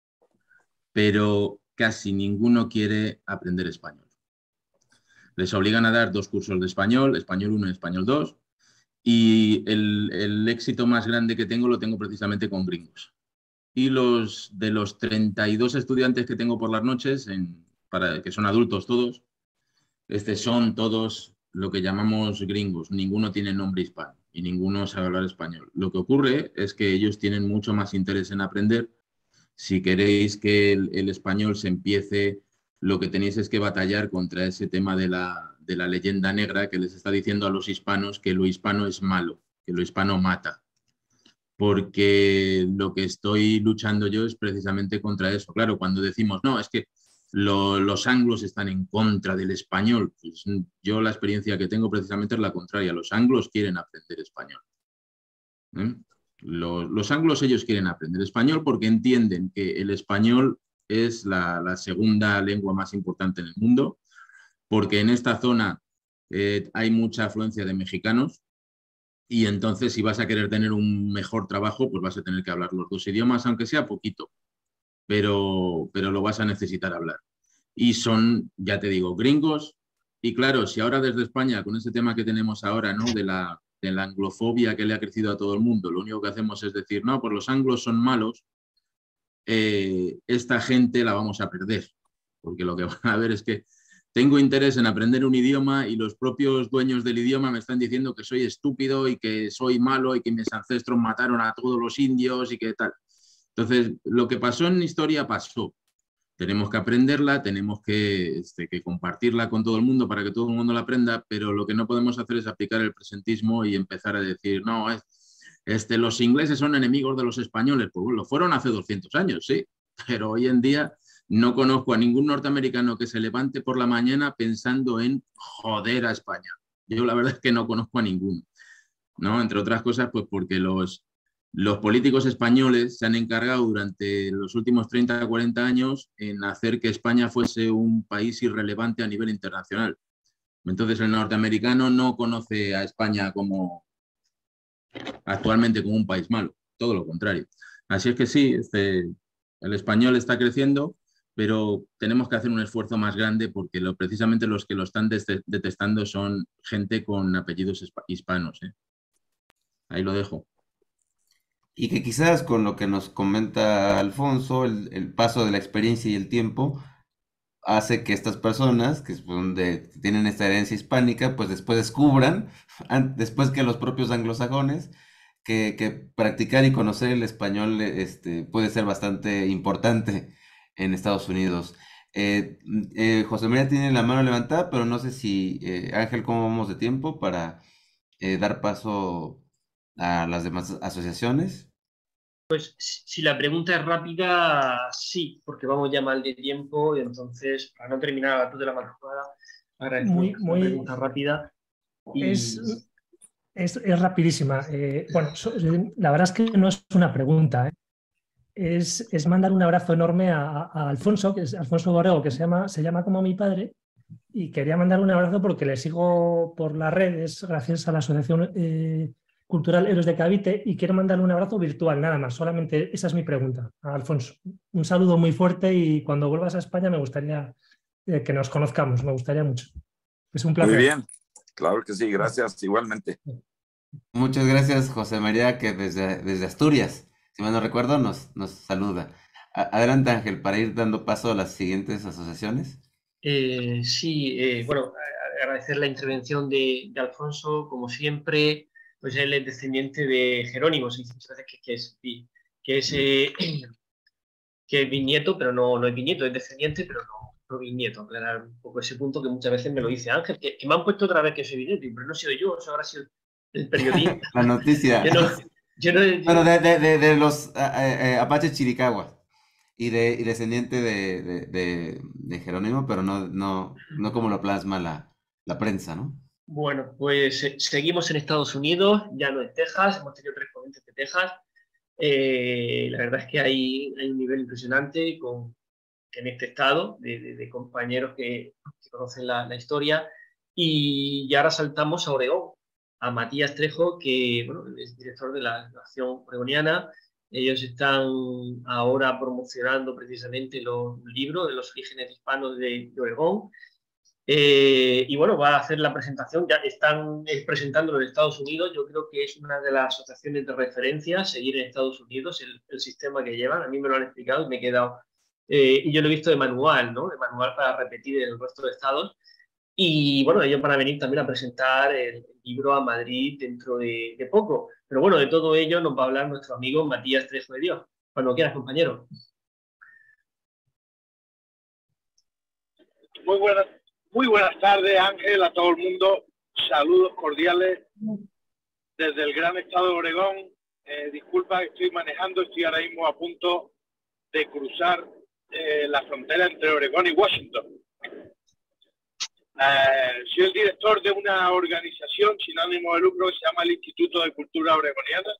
pero casi ninguno quiere aprender español. Les obligan a dar dos cursos de español, español uno y español dos, y el, el éxito más grande que tengo lo tengo precisamente con gringos. Y los de los treinta y dos estudiantes que tengo por las noches, en, para, que son adultos todos, este, son todos lo que llamamos gringos. Ninguno tiene nombre hispano y ninguno sabe hablar español. Lo que ocurre es que ellos tienen mucho más interés en aprender. Si queréis que el, el español se empiece, lo que tenéis es que batallar contra ese tema de la, de la leyenda negra que les está diciendo a los hispanos que lo hispano es malo, que lo hispano mata. Porque lo que estoy luchando yo es precisamente contra eso. Claro, cuando decimos, no, es que lo, los anglos están en contra del español, pues yo la experiencia que tengo precisamente es la contraria. Los anglos quieren aprender español. ¿Eh? Los, los anglos, ellos quieren aprender español porque entienden que el español es la, la segunda lengua más importante en el mundo, porque en esta zona eh, hay mucha afluencia de mexicanos y entonces si vas a querer tener un mejor trabajo, pues vas a tener que hablar los dos idiomas, aunque sea poquito, pero, pero lo vas a necesitar hablar. Y son, ya te digo, gringos. Y claro, si ahora desde España, con ese tema que tenemos ahora, ¿no? de la de la anglofobia que le ha crecido a todo el mundo, lo único que hacemos es decir, no, pues los anglos son malos, eh, esta gente la vamos a perder, porque lo que van a ver es que tengo interés en aprender un idioma y los propios dueños del idioma me están diciendo que soy estúpido y que soy malo y que mis ancestros mataron a todos los indios y que tal. Entonces, lo que pasó en historia pasó. Tenemos que aprenderla, tenemos que, este, que compartirla con todo el mundo para que todo el mundo la aprenda, pero lo que no podemos hacer es aplicar el presentismo y empezar a decir, no, es, este, los ingleses son enemigos de los españoles. Pues lo fueron hace doscientos años, sí, pero hoy en día no conozco a ningún norteamericano que se levante por la mañana pensando en joder a España. Yo la verdad es que no conozco a ninguno, ¿no? Entre otras cosas, pues porque los... Los políticos españoles se han encargado durante los últimos treinta a cuarenta años en hacer que España fuese un país irrelevante a nivel internacional. Entonces el norteamericano no conoce a España como actualmente como un país malo, todo lo contrario. Así es que sí, este, el español está creciendo, pero tenemos que hacer un esfuerzo más grande porque lo, precisamente los que lo están detestando son gente con apellidos hispanos, ¿eh? Ahí lo dejo. Y que quizás con lo que nos comenta Alfonso, el, el paso de la experiencia y el tiempo hace que estas personas que son de, que tienen esta herencia hispánica, pues después descubran, an- después que los propios anglosajones, que, que practicar y conocer el español este, puede ser bastante importante en Estados Unidos. Eh, mm, eh, José María tiene la mano levantada, pero no sé si, eh, Ángel, cómo vamos de tiempo para eh, dar paso a las demás asociaciones. Pues si la pregunta es rápida, sí, porque vamos ya mal de tiempo y entonces, para no terminar a las dos de la madrugada, agradezco muy, muy, una pregunta rápida. Y... Es, es, es rapidísima. Eh, bueno, so, la verdad es que no es una pregunta, ¿eh? Es, es mandar un abrazo enorme a, a Alfonso, que es Alfonso Borrego, que se llama, se llama como mi padre, y quería mandar un abrazo porque le sigo por las redes gracias a la Asociación eh, Cultural Héroes de Cavite, y quiero mandarle un abrazo virtual, nada más. Solamente esa es mi pregunta a Alfonso. Un saludo muy fuerte y cuando vuelvas a España me gustaría eh, que nos conozcamos, me gustaría mucho. Es un placer. Muy bien, claro que sí, gracias igualmente. Muchas gracias, José María, que desde, desde Asturias, si mal no recuerdo, nos, nos saluda. A- adelante, Ángel, para ir dando paso a las siguientes asociaciones. Eh, sí, eh, bueno, agradecer la intervención de, de Alfonso, como siempre. Pues él es descendiente de Jerónimo, se dice muchas veces que, que es, que es, eh, que es bisnieto, pero no, no es bisnieto, es descendiente, pero no, no bisnieto. Aclarar un poco ese punto que muchas veces me lo dice Ángel, que, que me han puesto otra vez que soy bisnieto, pero no he sido yo, eso habrá sido el periodista. La noticia. Yo no, yo no, yo... Bueno, de, de, de, de los eh, eh, Apaches Chiricahua y, de, y descendiente de, de, de, de Jerónimo, pero no, no, no como lo plasma la, la prensa, ¿no? Bueno, pues eh, seguimos en Estados Unidos, ya no en Texas, hemos tenido tres ponentes de Texas. Eh, la verdad es que hay, hay un nivel impresionante con, en este estado de, de, de compañeros que, que conocen la, la historia. Y, y ahora saltamos a Oregón, a Matías Trejo, que bueno, es director de la Nación Oregoniana. Ellos están ahora promocionando precisamente los libros de los orígenes hispanos de, de Oregón. Eh, y bueno, va a hacer la presentación, ya están eh, presentándolo en Estados Unidos. Yo creo que es una de las asociaciones de referencia seguir en Estados Unidos el, el sistema que llevan. A mí me lo han explicado y me he quedado, eh, y yo lo he visto de manual, ¿no? De manual para repetir en el resto de estados. Y bueno, ellos van a venir también a presentar el, el libro a Madrid dentro de, de poco. Pero bueno, de todo ello nos va a hablar nuestro amigo Matías Trejo de Dios. Cuando quieras, compañero. Muy buenas. Muy buenas tardes, Ángel, a todo el mundo. Saludos cordiales desde el gran estado de Oregón. Eh, disculpa, estoy manejando, estoy ahora mismo a punto de cruzar eh, la frontera entre Oregón y Washington. Eh, soy el director de una organización sin ánimo de lucro que se llama el Instituto de Cultura Oregoniana.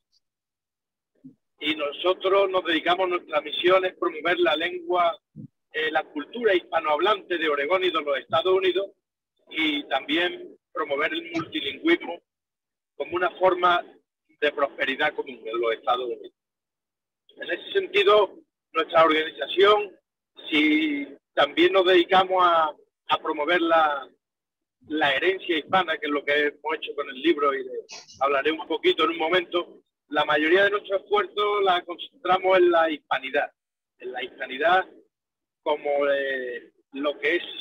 Y nosotros nos dedicamos, nuestra misión es promover la lengua, Eh, la cultura hispanohablante de Oregón y de los Estados Unidos, y también promover el multilingüismo como una forma de prosperidad común en los Estados Unidos. En ese sentido, nuestra organización, si también nos dedicamos a, a promover la, la herencia hispana, que es lo que hemos hecho con el libro y de, hablaré un poquito en un momento, la mayoría de nuestro esfuerzo la concentramos en la hispanidad, en la hispanidad como eh, lo que es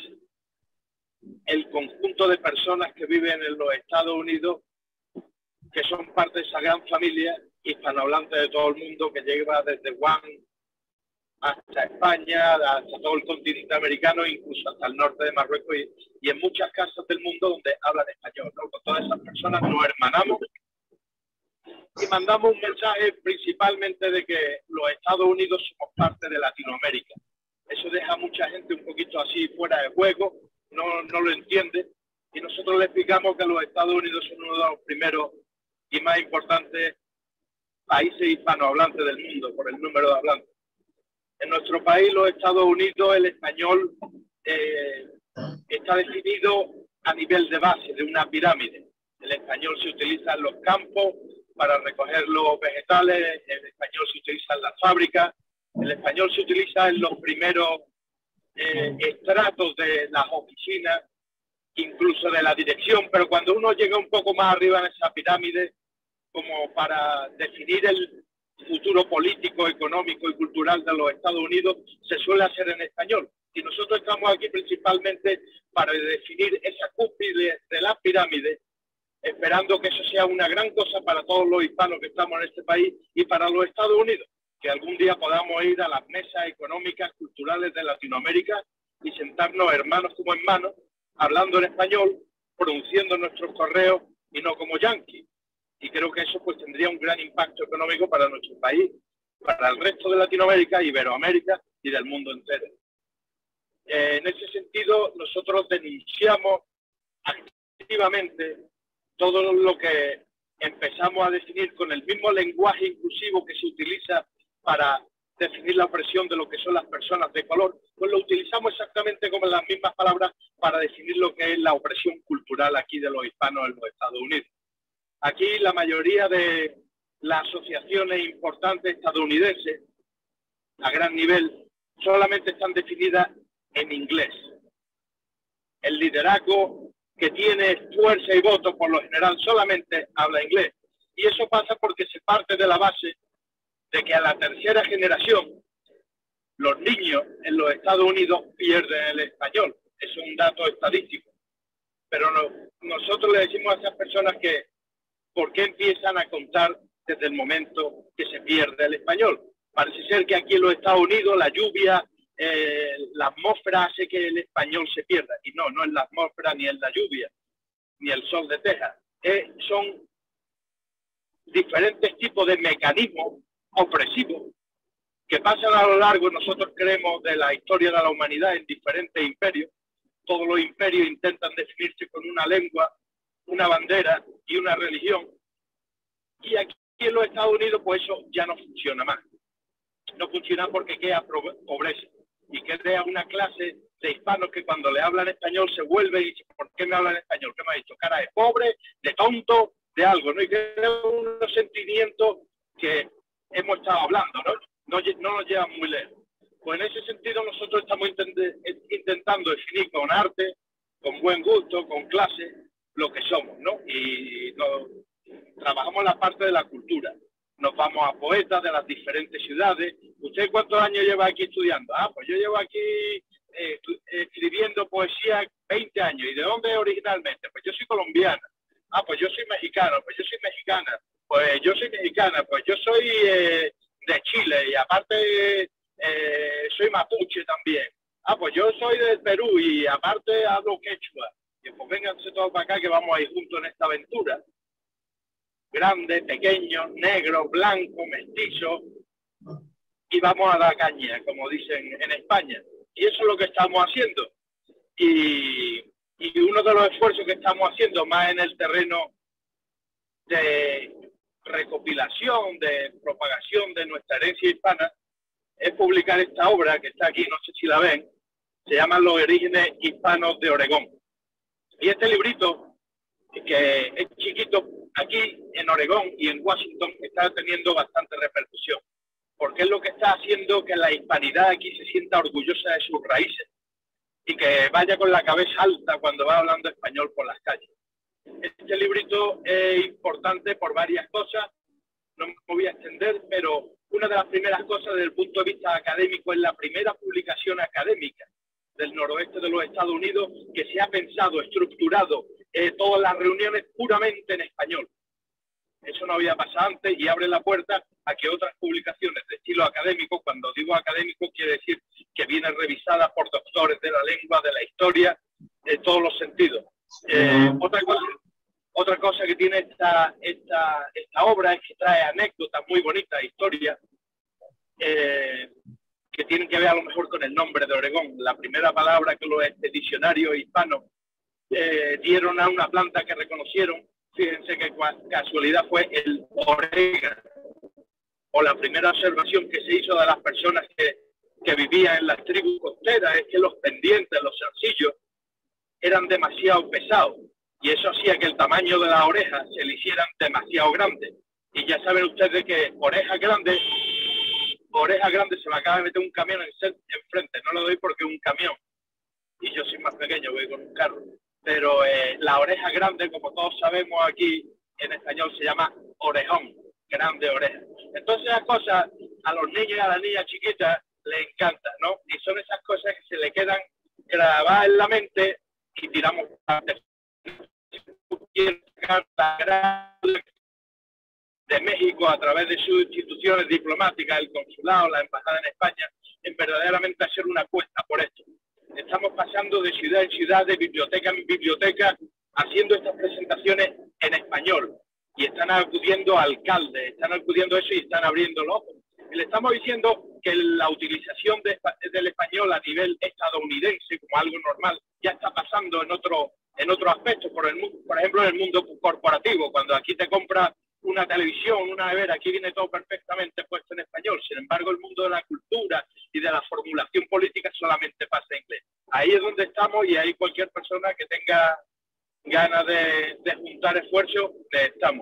el conjunto de personas que viven en los Estados Unidos, que son parte de esa gran familia hispanohablante de todo el mundo que lleva desde Guam hasta España, hasta todo el continente americano, incluso hasta el norte de Marruecos y, y en muchas casas del mundo donde hablan español, ¿no? Con todas esas personas nos hermanamos y mandamos un mensaje principalmente de que los Estados Unidos somos parte de Latinoamérica. Eso deja a mucha gente un poquito así fuera de juego, no, no lo entiende, y nosotros le explicamos que los Estados Unidos son uno de los primeros y más importantes países hispanohablantes del mundo por el número de hablantes. En nuestro país, los Estados Unidos, el español eh, está definido a nivel de base, de una pirámide. El español se utiliza en los campos para recoger los vegetales, el español se utiliza en las fábricas, el español se utiliza en los primeros eh, estratos de las oficinas, incluso de la dirección, pero cuando uno llega un poco más arriba en esa pirámide, como para definir el futuro político, económico y cultural de los Estados Unidos, se suele hacer en español. Y nosotros estamos aquí principalmente para definir esa cúspide de la pirámide, esperando que eso sea una gran cosa para todos los hispanos que estamos en este país y para los Estados Unidos, que algún día podamos ir a las mesas económicas, culturales de Latinoamérica y sentarnos hermanos como hermanos, hablando en español, pronunciando nuestros correos y no como yanquis. Y creo que eso pues tendría un gran impacto económico para nuestro país para el resto de Latinoamérica, Iberoamérica y del mundo entero. Eh, en ese sentido, nosotros denunciamos activamente todo lo que empezamos a definir con el mismo lenguaje inclusivo que se utiliza para definir la opresión de lo que son las personas de color, pues lo utilizamos exactamente como las mismas palabras para definir lo que es la opresión cultural aquí de los hispanos en los Estados Unidos. Aquí la mayoría de las asociaciones importantes estadounidenses a gran nivel solamente están definidas en inglés. El liderazgo que tiene fuerza y voto por lo general solamente habla inglés. Y eso pasa porque se parte de la base de que a la tercera generación los niños en los Estados Unidos pierden el español. Es un dato estadístico. Pero no, nosotros le decimos a esas personas que ¿por qué empiezan a contar desde el momento que se pierde el español? Parece ser que aquí en los Estados Unidos la lluvia, eh, la atmósfera hace que el español se pierda. Y no, no es la atmósfera, ni es la lluvia, ni el sol de Texas. Eh, son diferentes tipos de mecanismos opresivos que pasan a lo largo, nosotros creemos, de la historia de la humanidad en diferentes imperios. Todos los imperios intentan definirse con una lengua, una bandera y una religión. Y aquí en los Estados Unidos, pues eso ya no funciona más. No funciona porque crea pobreza y crea una clase de hispanos que cuando le hablan español se vuelve y dice, ¿por qué me hablan español? ¿Qué me ha dicho? Cara de pobre, de tonto, de algo, ¿no? Y crea unos sentimientos que hemos estado hablando, ¿no? No, no nos llevan muy lejos. Pues en ese sentido nosotros estamos intentando definir con arte, con buen gusto, con clase, lo que somos, ¿no? Y nos, trabajamos la parte de la cultura. Nos vamos a poetas de las diferentes ciudades. ¿Usted cuántos años lleva aquí estudiando? Ah, pues yo llevo aquí eh, escribiendo poesía veinte años. ¿Y de dónde originalmente? Pues yo soy colombiana. Ah, pues yo soy mexicano. Pues yo soy mexicana. Pues yo soy mexicana. Pues yo soy eh, de Chile y aparte eh, soy mapuche también. Ah, pues yo soy del Perú y aparte hablo quechua. Y pues vénganse todos para acá que vamos a ir juntos en esta aventura. Grande, pequeño, negro, blanco, mestizo, y vamos a dar caña, como dicen en España. Y eso es lo que estamos haciendo. Y, y uno de los esfuerzos que estamos haciendo más en el terreno de recopilación, de propagación de nuestra herencia hispana, es publicar esta obra que está aquí, no sé si la ven, se llama Los orígenes hispanos de Oregón. Y este librito, que es chiquito, aquí en Oregón y en Washington está teniendo bastante repercusión, porque es lo que está haciendo que la hispanidad aquí se sienta orgullosa de sus raíces y que vaya con la cabeza alta cuando va hablando español por las calles. Este librito es importante por varias cosas, no me voy a extender, pero una de las primeras cosas desde el punto de vista académico es la primera publicación académica del noroeste de los Estados Unidos que se ha pensado, estructurado, Eh, todas las reuniones puramente en español. Eso no había pasado antes y abre la puerta a que otras publicaciones de estilo académico, cuando digo académico quiere decir que vienen revisadas por doctores de la lengua, de la historia, de todos los sentidos. Eh, otra cosa, otra cosa que tiene esta, esta, esta obra es que trae anécdotas muy bonitas, historias, eh, que tienen que ver a lo mejor con el nombre de Oregón. La primera palabra que los expedicionarios hispanos Eh, dieron a una planta que reconocieron, fíjense que casualidad fue el orégano, o la primera observación que se hizo de las personas que, que vivían en las tribus costeras es que los pendientes, los zarcillos, eran demasiado pesados y eso hacía que el tamaño de las orejas se le hicieran demasiado grandes. Y ya saben ustedes que orejas grandes, orejas grandes se me acaba de meter un camión enfrente, no lo doy porque es un camión y yo soy más pequeño, voy con un carro. Pero eh, la oreja grande, como todos sabemos aquí en español, se llama orejón, grande oreja. Entonces esas cosas a los niños y a las niñas chiquitas les encantan, ¿no? Y son esas cosas que se le quedan grabadas en la mente y tiramos parte. De México a través de sus instituciones diplomáticas, el consulado, la embajada en España, en verdaderamente hacer una apuesta por esto. Estamos pasando de ciudad en ciudad, de biblioteca en biblioteca, haciendo estas presentaciones en español. Y están acudiendo alcaldes, están acudiendo a eso y están abriendo los ojos. Y le estamos diciendo que la utilización de, del español a nivel estadounidense como algo normal ya está pasando en otro en otros aspectos, por, el, por ejemplo en el mundo corporativo, cuando aquí te compras una televisión, una nevera, aquí viene todo perfectamente puesto en español. Sin embargo, el mundo de la cultura y de la formulación política solamente pasa en inglés. Ahí es donde estamos y ahí cualquier persona que tenga ganas de, de juntar esfuerzos, estamos.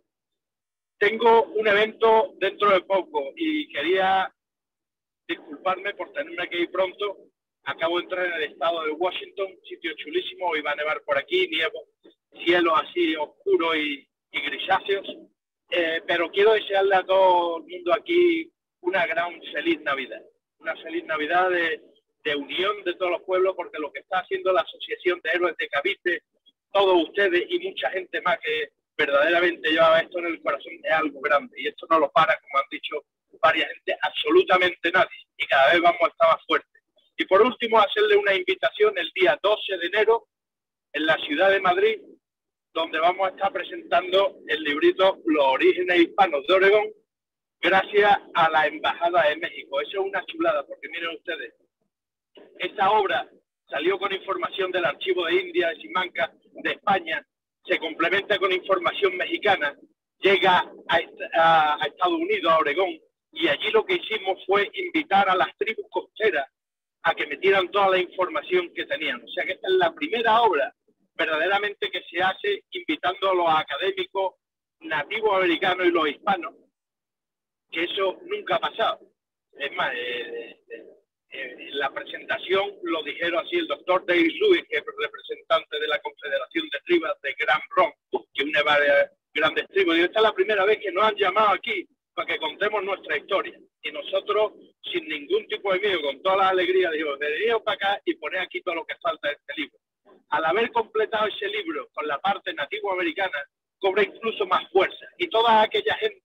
Tengo un evento dentro de poco y quería disculparme por tenerme que ir pronto. Acabo de entrar en el estado de Washington, sitio chulísimo, hoy va a nevar por aquí, nieva, cielo así oscuro y, y grisáceos. Eh, pero quiero desearle a todo el mundo aquí una gran feliz Navidad. Una feliz Navidad de, de unión de todos los pueblos, porque lo que está haciendo la Asociación de Héroes de Cavite, todos ustedes y mucha gente más que verdaderamente lleva esto en el corazón, es algo grande. Y esto no lo para, como han dicho varias gente, absolutamente nadie. Y cada vez vamos a estar más fuertes. Y por último, hacerle una invitación el día doce de enero en la ciudad de Madrid, donde vamos a estar presentando el librito Los orígenes hispanos de Oregón, gracias a la Embajada de México. Eso es una chulada, porque miren ustedes, esta obra salió con información del Archivo de India, de Simancas, de España, se complementa con información mexicana, llega a, a, a Estados Unidos, a Oregón, y allí lo que hicimos fue invitar a las tribus costeras a que metieran toda la información que tenían. O sea que esta es la primera obra verdaderamente que se hace invitando a los académicos nativos americanos y los hispanos, que eso nunca ha pasado. Es más, eh, eh, eh, en la presentación lo dijeron así el doctor David Lewis, que es representante de la Confederación de Tribus de Grand Bronx, que une varias grandes tribus. Y esta es la primera vez que nos han llamado aquí para que contemos nuestra historia. Y nosotros, sin ningún tipo de miedo, con toda la alegría, digo, veniros para acá y poner aquí todo lo que falta de este libro. Al haber completado ese libro con la parte nativo-americana, cobra incluso más fuerza. Y toda aquella gente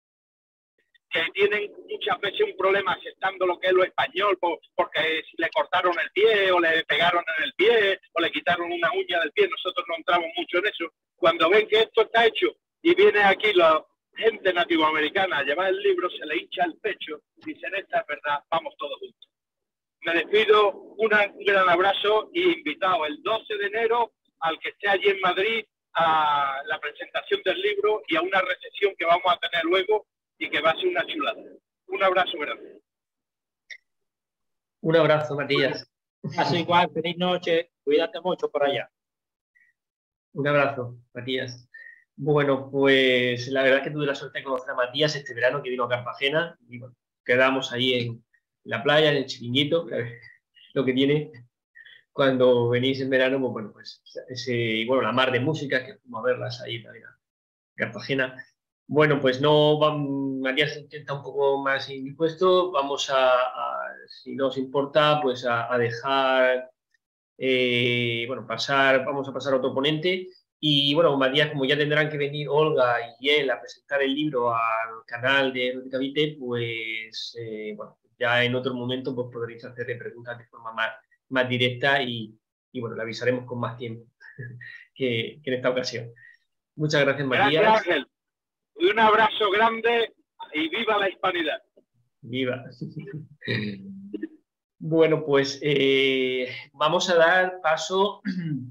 que tienen muchas veces un problema aceptando lo que es lo español, por, porque le cortaron el pie, o le pegaron en el pie, o le quitaron una uña del pie, nosotros no entramos mucho en eso. Cuando ven que esto está hecho y viene aquí la gente nativoamericana a llevar el libro, se le hincha el pecho, dicen, esta es verdad, vamos todos juntos. Me despido, una, un gran abrazo y invitado el doce de enero al que esté allí en Madrid a la presentación del libro y a una recepción que vamos a tener luego y que va a ser una chulada. Un abrazo grande. Un abrazo, Matías. Así igual, feliz noche, cuídate mucho por allá. Un abrazo, Matías. Bueno, pues la verdad es que tuve la suerte de conocer a Matías este verano que vino a Cartagena y bueno, quedamos ahí en la playa, en el chiringuito, lo que tiene cuando venís en verano, pues bueno, pues ese, bueno, la mar de música, que fuimos a verlas ahí también a Cartagena. Bueno, pues no, Matías intenta un poco más indispuesto, vamos a, a si no os importa, pues a, a dejar, eh, bueno, pasar, vamos a pasar a otro ponente. Y bueno, Matías, como ya tendrán que venir Olga y él a presentar el libro al canal de Héroes de Cavite, pues eh, bueno, ya en otro momento pues podréis hacerle preguntas de forma más, más directa y, y bueno, le avisaremos con más tiempo que, que en esta ocasión. Muchas gracias, Matías. Gracias, Ángel. Un abrazo grande y viva la hispanidad. Viva. Bueno, pues eh, vamos a dar paso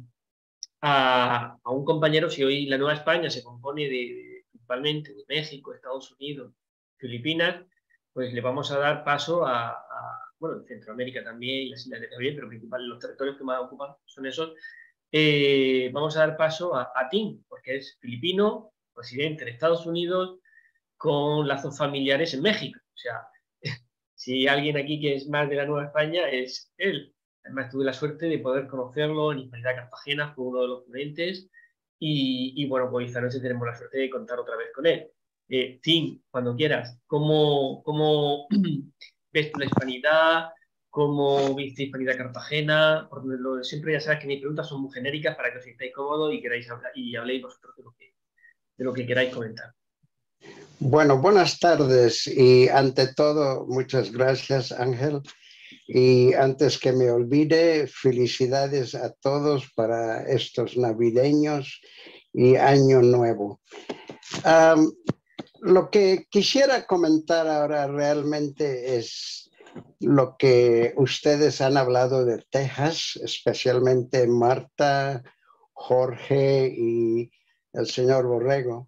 a, a un compañero. Si hoy la Nueva España se compone de, de, principalmente de México, Estados Unidos, Filipinas, pues le vamos a dar paso a, a bueno, Centroamérica también y las Islas de Caribe, pero principalmente los territorios que más ocupan son esos. Eh, vamos a dar paso a, a Tim, porque es filipino, residente en Estados Unidos, con lazos familiares en México. O sea, si alguien aquí que es más de la Nueva España, es él. Además, tuve la suerte de poder conocerlo en Hispanidad Cartagena, fue uno de los ponentes, y, y bueno, pues esta noche tenemos la suerte de contar otra vez con él. Eh, Tim, cuando quieras, ¿cómo, cómo ves la hispanidad? ¿Cómo viste Hispanidad Cartagena? Porque lo, siempre ya sabes que mis preguntas son muy genéricas para que os sintáis cómodos y, queráis hablar, y habléis vosotros de lo que, de lo que queráis comentar. Bueno, buenas tardes y ante todo, muchas gracias, Ángel. Y antes que me olvide, felicidades a todos para estos navideños y Año Nuevo. Um, Lo que quisiera comentar ahora realmente es lo que ustedes han hablado de Texas, especialmente Marta, Jorge y el señor Borrego.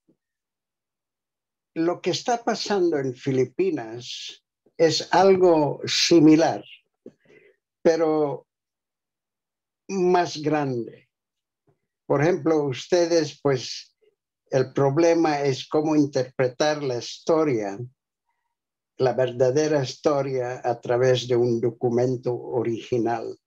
Lo que está pasando en Filipinas es algo similar, pero más grande. Por ejemplo, ustedes, pues, el problema es cómo interpretar la historia, la verdadera historia, a través de un documento original.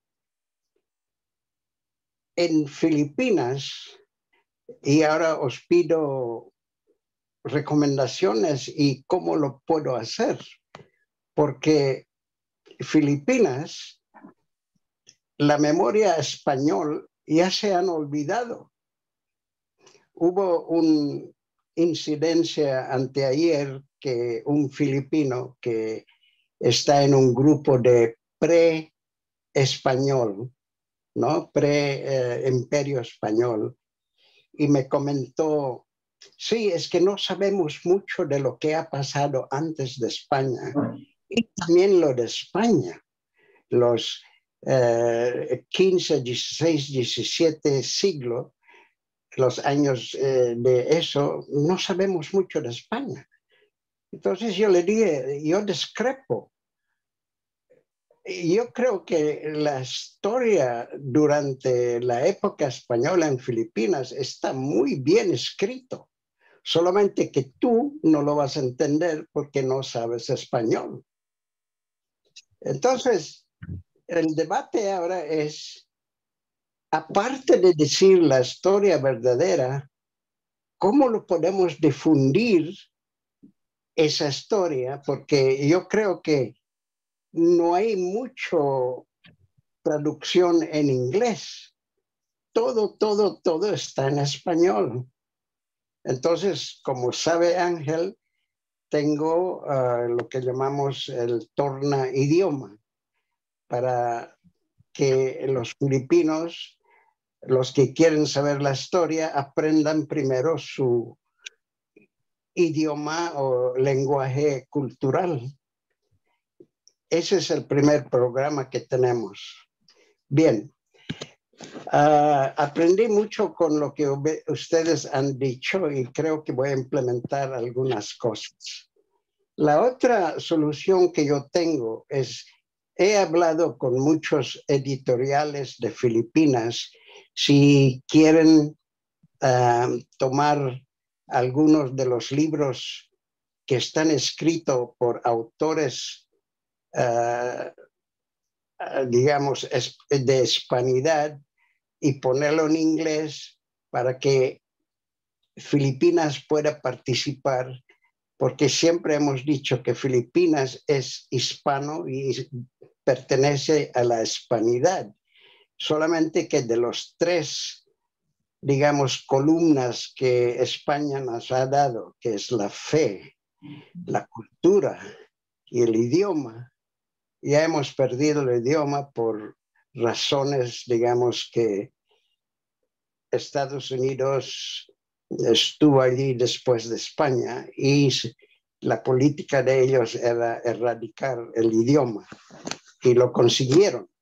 En Filipinas, y ahora os pido recomendaciones y cómo lo puedo hacer, porque Filipinas, la memoria española ya se han olvidado. Hubo una incidencia anteayer que un filipino que está en un grupo de pre-español, ¿no? Pre-imperio eh, español, y me comentó, sí, es que no sabemos mucho de lo que ha pasado antes de España y también lo de España, los eh, quince, dieciséis, diecisiete siglos, los años eh, de eso, no sabemos mucho de España. Entonces yo le dije, yo discrepo. Yo creo que la historia durante la época española en Filipinas está muy bien escrito, solamente que tú no lo vas a entender porque no sabes español. Entonces, el debate ahora es, aparte de decir la historia verdadera, ¿cómo lo podemos difundir esa historia? Porque yo creo que no hay mucho traducción en inglés. Todo, todo, todo está en español. Entonces, como sabe Ángel, tengo uh, lo que llamamos el torna idioma, para que los filipinos, los que quieren saber la historia, aprendan primero su idioma o lenguaje cultural. Ese es el primer programa que tenemos. Bien, uh, aprendí mucho con lo que ustedes han dicho y creo que voy a implementar algunas cosas. La otra solución que yo tengo es, he hablado con muchos editoriales de Filipinas si quieren uh, tomar algunos de los libros que están escritos por autores Uh, uh, digamos, es, de hispanidad y ponerlo en inglés para que Filipinas pueda participar, porque siempre hemos dicho que Filipinas es hispano y pertenece a la hispanidad, solamente que de los tres, digamos, columnas que España nos ha dado, que es la fe, la cultura y el idioma, ya hemos perdido el idioma por razones, digamos, que Estados Unidos estuvo allí después de España y la política de ellos era erradicar el idioma y lo consiguieron.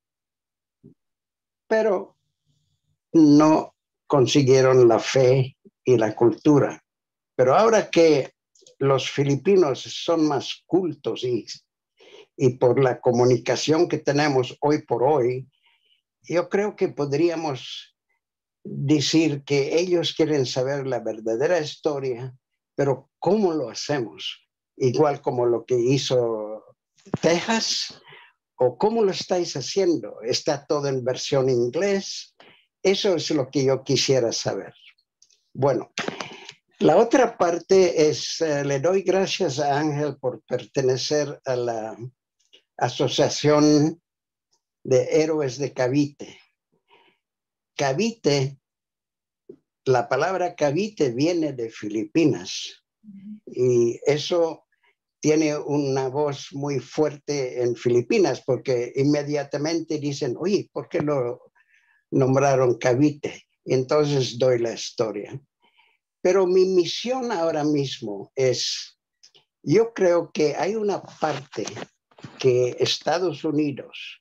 Pero no consiguieron la fe y la cultura. Pero ahora que los filipinos son más cultos y Y por la comunicación que tenemos hoy por hoy, yo creo que podríamos decir que ellos quieren saber la verdadera historia, pero ¿cómo lo hacemos? Igual como lo que hizo Texas, o ¿cómo lo estáis haciendo? ¿Está todo en versión inglés? Eso es lo que yo quisiera saber. Bueno, la otra parte es, uh, le doy gracias a Ángel por pertenecer a la Asociación de Héroes de Cavite. Cavite, la palabra Cavite viene de Filipinas y eso tiene una voz muy fuerte en Filipinas porque inmediatamente dicen, oye, ¿por qué lo nombraron Cavite? Y entonces doy la historia. Pero mi misión ahora mismo es, yo creo que hay una parte que Estados Unidos,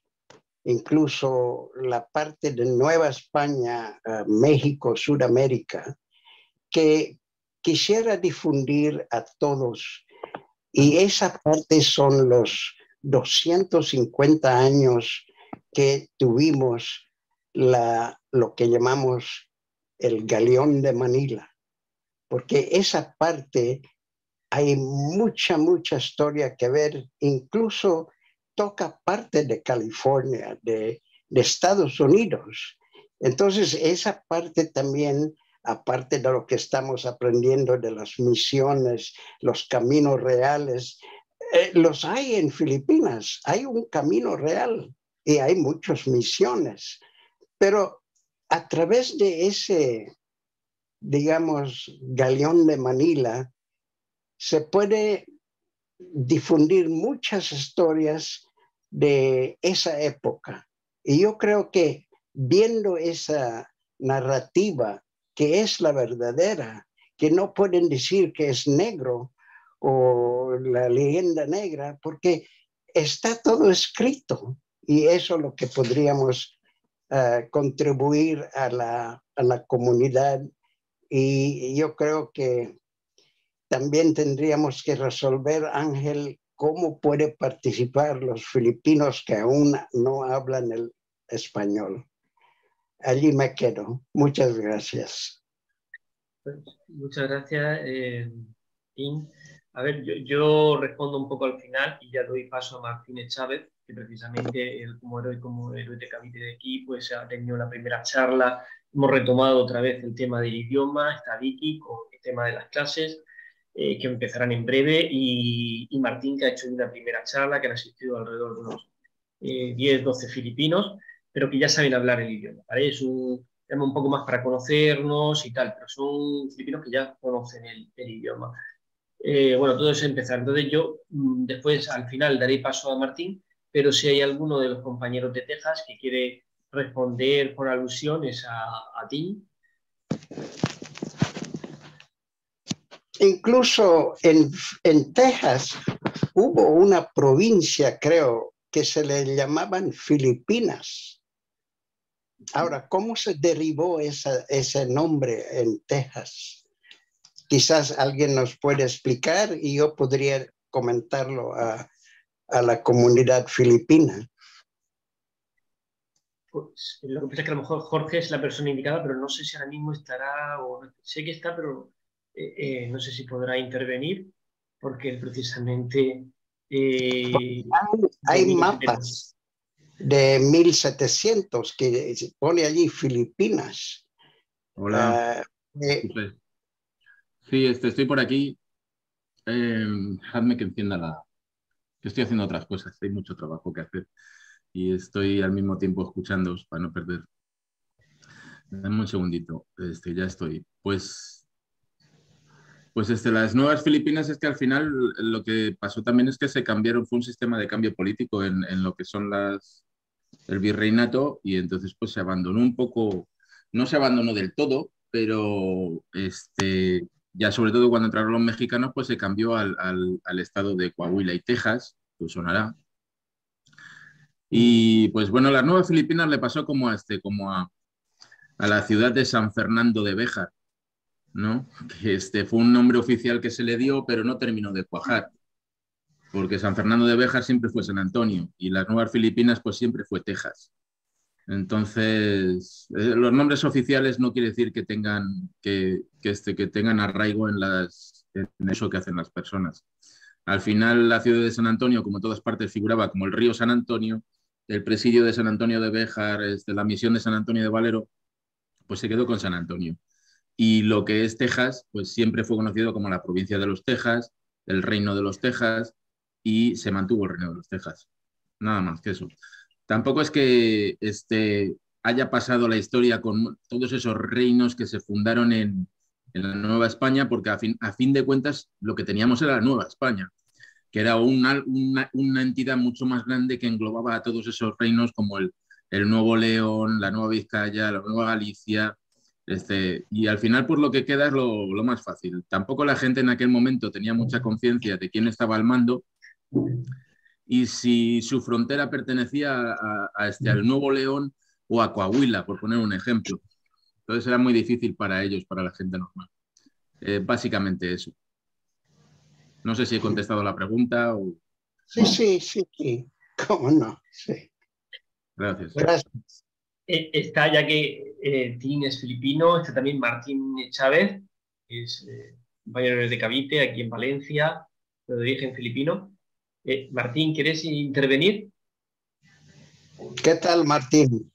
incluso la parte de Nueva España, uh, México, Sudamérica, que quisiera difundir a todos. Y esa parte son los doscientos cincuenta años que tuvimos la, lo que llamamos el Galeón de Manila. Porque esa parte hay mucha, mucha historia que ver, incluso toca parte de California, de, de Estados Unidos. Entonces, esa parte también, aparte de lo que estamos aprendiendo de las misiones, los caminos reales, eh, los hay en Filipinas, hay un camino real y hay muchas misiones. Pero a través de ese, digamos, Galeón de Manila, se puede difundir muchas historias de esa época. Y yo creo que viendo esa narrativa, que es la verdadera, que no pueden decir que es negro o la leyenda negra, porque está todo escrito. Y eso es lo que podríamos uh, contribuir a la, a la comunidad. Y yo creo que también tendríamos que resolver, Ángel, cómo puede participar los filipinos que aún no hablan el español. Allí me quedo. Muchas gracias. Pues, muchas gracias, eh, In. A ver, yo, yo respondo un poco al final y ya doy paso a Martínez Chávez, que precisamente él, como héroe, como héroe de Cavite de aquí, pues ha tenido la primera charla. Hemos retomado otra vez el tema del idioma, está Vicky con el tema de las clases, eh, que empezarán en breve, y, y Martín, que ha hecho una primera charla, que han asistido alrededor de unos eh, diez, doce filipinos, pero que ya saben hablar el idioma, ¿vale? Es un tema un poco más para conocernos y tal, pero son filipinos que ya conocen el, el idioma. Eh, bueno, todo es empezar. Entonces yo después, al final, daré paso a Martín, pero si hay alguno de los compañeros de Texas que quiere responder por alusiones a, a ti. Incluso en, en Texas hubo una provincia, creo, que se le llamaban Filipinas. Ahora, ¿cómo se derivó esa, ese nombre en Texas? Quizás alguien nos puede explicar y yo podría comentarlo a, a la comunidad filipina. Pues lo que pasa es que a lo mejor Jorge es la persona indicada, pero no sé si ahora mismo estará, o sé que está, pero eh, eh, no sé si podrá intervenir, porque él precisamente... Eh, hay hay mapas de mil setecientos que se pone allí Filipinas. Hola. Uh, eh, sí, este, estoy por aquí. Eh, dejadme que encienda la... que estoy haciendo otras cosas, hay mucho trabajo que hacer y estoy al mismo tiempo escuchándoos para no perder. Dame un segundito, este, ya estoy. Pues, pues este, las nuevas Filipinas es que al final lo que pasó también es que se cambiaron, fue un sistema de cambio político en, en lo que son las, el virreinato, y entonces pues se abandonó un poco, no se abandonó del todo, pero este, ya sobre todo cuando entraron los mexicanos pues se cambió al, al, al estado de Coahuila y Texas, que sonará. Y pues bueno, las nuevas Filipinas le pasó como a, este, como a, a la ciudad de San Fernando de Béjar, ¿no? Que este fue un nombre oficial que se le dio, pero no terminó de cuajar, porque San Fernando de Béjar siempre fue San Antonio y las nuevas Filipinas pues siempre fue Texas. Entonces, eh, los nombres oficiales no quiere decir que tengan, que, que, este, que tengan arraigo en, las, en eso que hacen las personas. Al final, la ciudad de San Antonio, como todas partes, figuraba como el río San Antonio, el presidio de San Antonio de Béjar, este, la misión de San Antonio de Valero, pues se quedó con San Antonio. Y lo que es Texas, pues siempre fue conocido como la provincia de los Texas, el reino de los Texas, y se mantuvo el reino de los Texas. Nada más que eso. Tampoco es que este, haya pasado la historia con todos esos reinos que se fundaron en, en la Nueva España, porque a fin, a fin de cuentas lo que teníamos era la Nueva España, que era una, una, una entidad mucho más grande que englobaba a todos esos reinos como el, el Nuevo León, la Nueva Vizcaya, la Nueva Galicia, Este, y al final, pues lo que queda es lo, lo más fácil. Tampoco la gente en aquel momento tenía mucha conciencia de quién estaba al mando y si su frontera pertenecía a, a este, al Nuevo León o a Coahuila, por poner un ejemplo. Entonces era muy difícil para ellos, para la gente normal. Eh, básicamente eso. No sé si he contestado la pregunta o... Sí, sí, sí, sí. ¿Cómo no? Sí. Gracias. Gracias. Eh, está, ya que eh, Tim es filipino, está también Martín Chávez, que es eh, compañero de Cavite, aquí en Valencia, de origen filipino. Eh, Martín, ¿quieres intervenir? ¿Qué tal, Martín?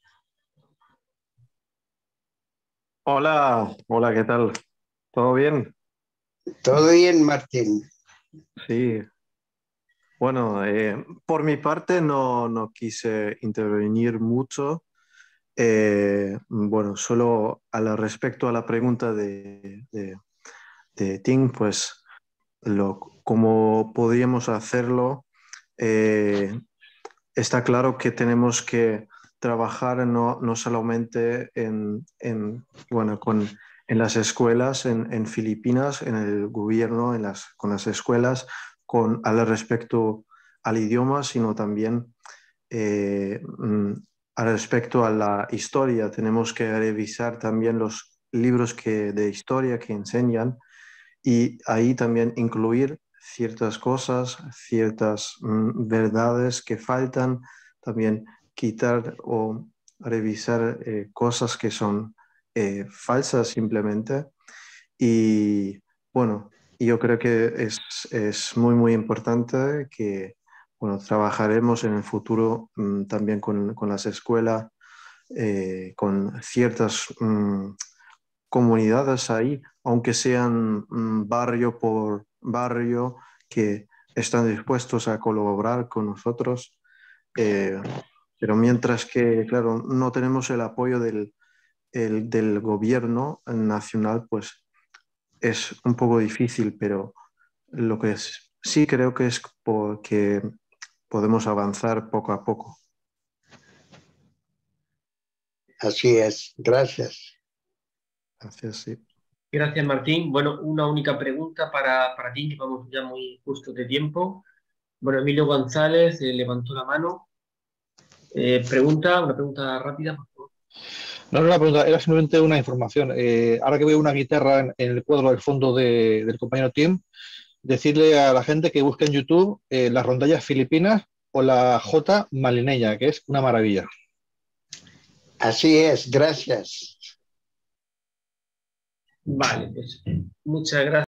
Hola, hola, ¿qué tal? ¿Todo bien? Todo bien, Martín. Sí. Bueno, eh, por mi parte no, no quise intervenir mucho. Eh, bueno, solo al respecto a la pregunta de, de, de Tim, pues lo, cómo podríamos hacerlo. Eh, está claro que tenemos que trabajar no, no solamente en, en, bueno, con, en las escuelas en, en Filipinas, en el gobierno, en las, con las escuelas, con, al respecto al idioma, sino también eh, al respecto a la historia. Tenemos que revisar también los libros que, de historia que enseñan y ahí también incluir ciertas cosas, ciertas mm, verdades que faltan, también quitar o revisar eh, cosas que son eh, falsas simplemente. Y bueno, yo creo que es, es muy, muy importante que bueno, trabajaremos en el futuro mm, también con, con las escuelas, eh, con ciertas mm, comunidades ahí, aunque sean mm, barrio por barrio, que están dispuestos a colaborar con nosotros. Eh, pero mientras que, claro, no tenemos el apoyo del, el, del gobierno nacional, pues es un poco difícil, pero lo que es, sí creo que es porque podemos avanzar poco a poco. Así es, gracias. Gracias, sí. Gracias, Martín. Bueno, una única pregunta para, para ti, que vamos ya muy justo de tiempo. Bueno, Emilio González eh, levantó la mano. Eh, pregunta, una pregunta rápida, por favor. No era una pregunta, era simplemente una información. Eh, ahora que veo una guitarra en, en el cuadro del fondo de, del compañero Tim, decirle a la gente que busque en YouTube eh, las rondallas filipinas o la jota malineña, que es una maravilla. Así es, gracias. Vale, pues muchas gracias.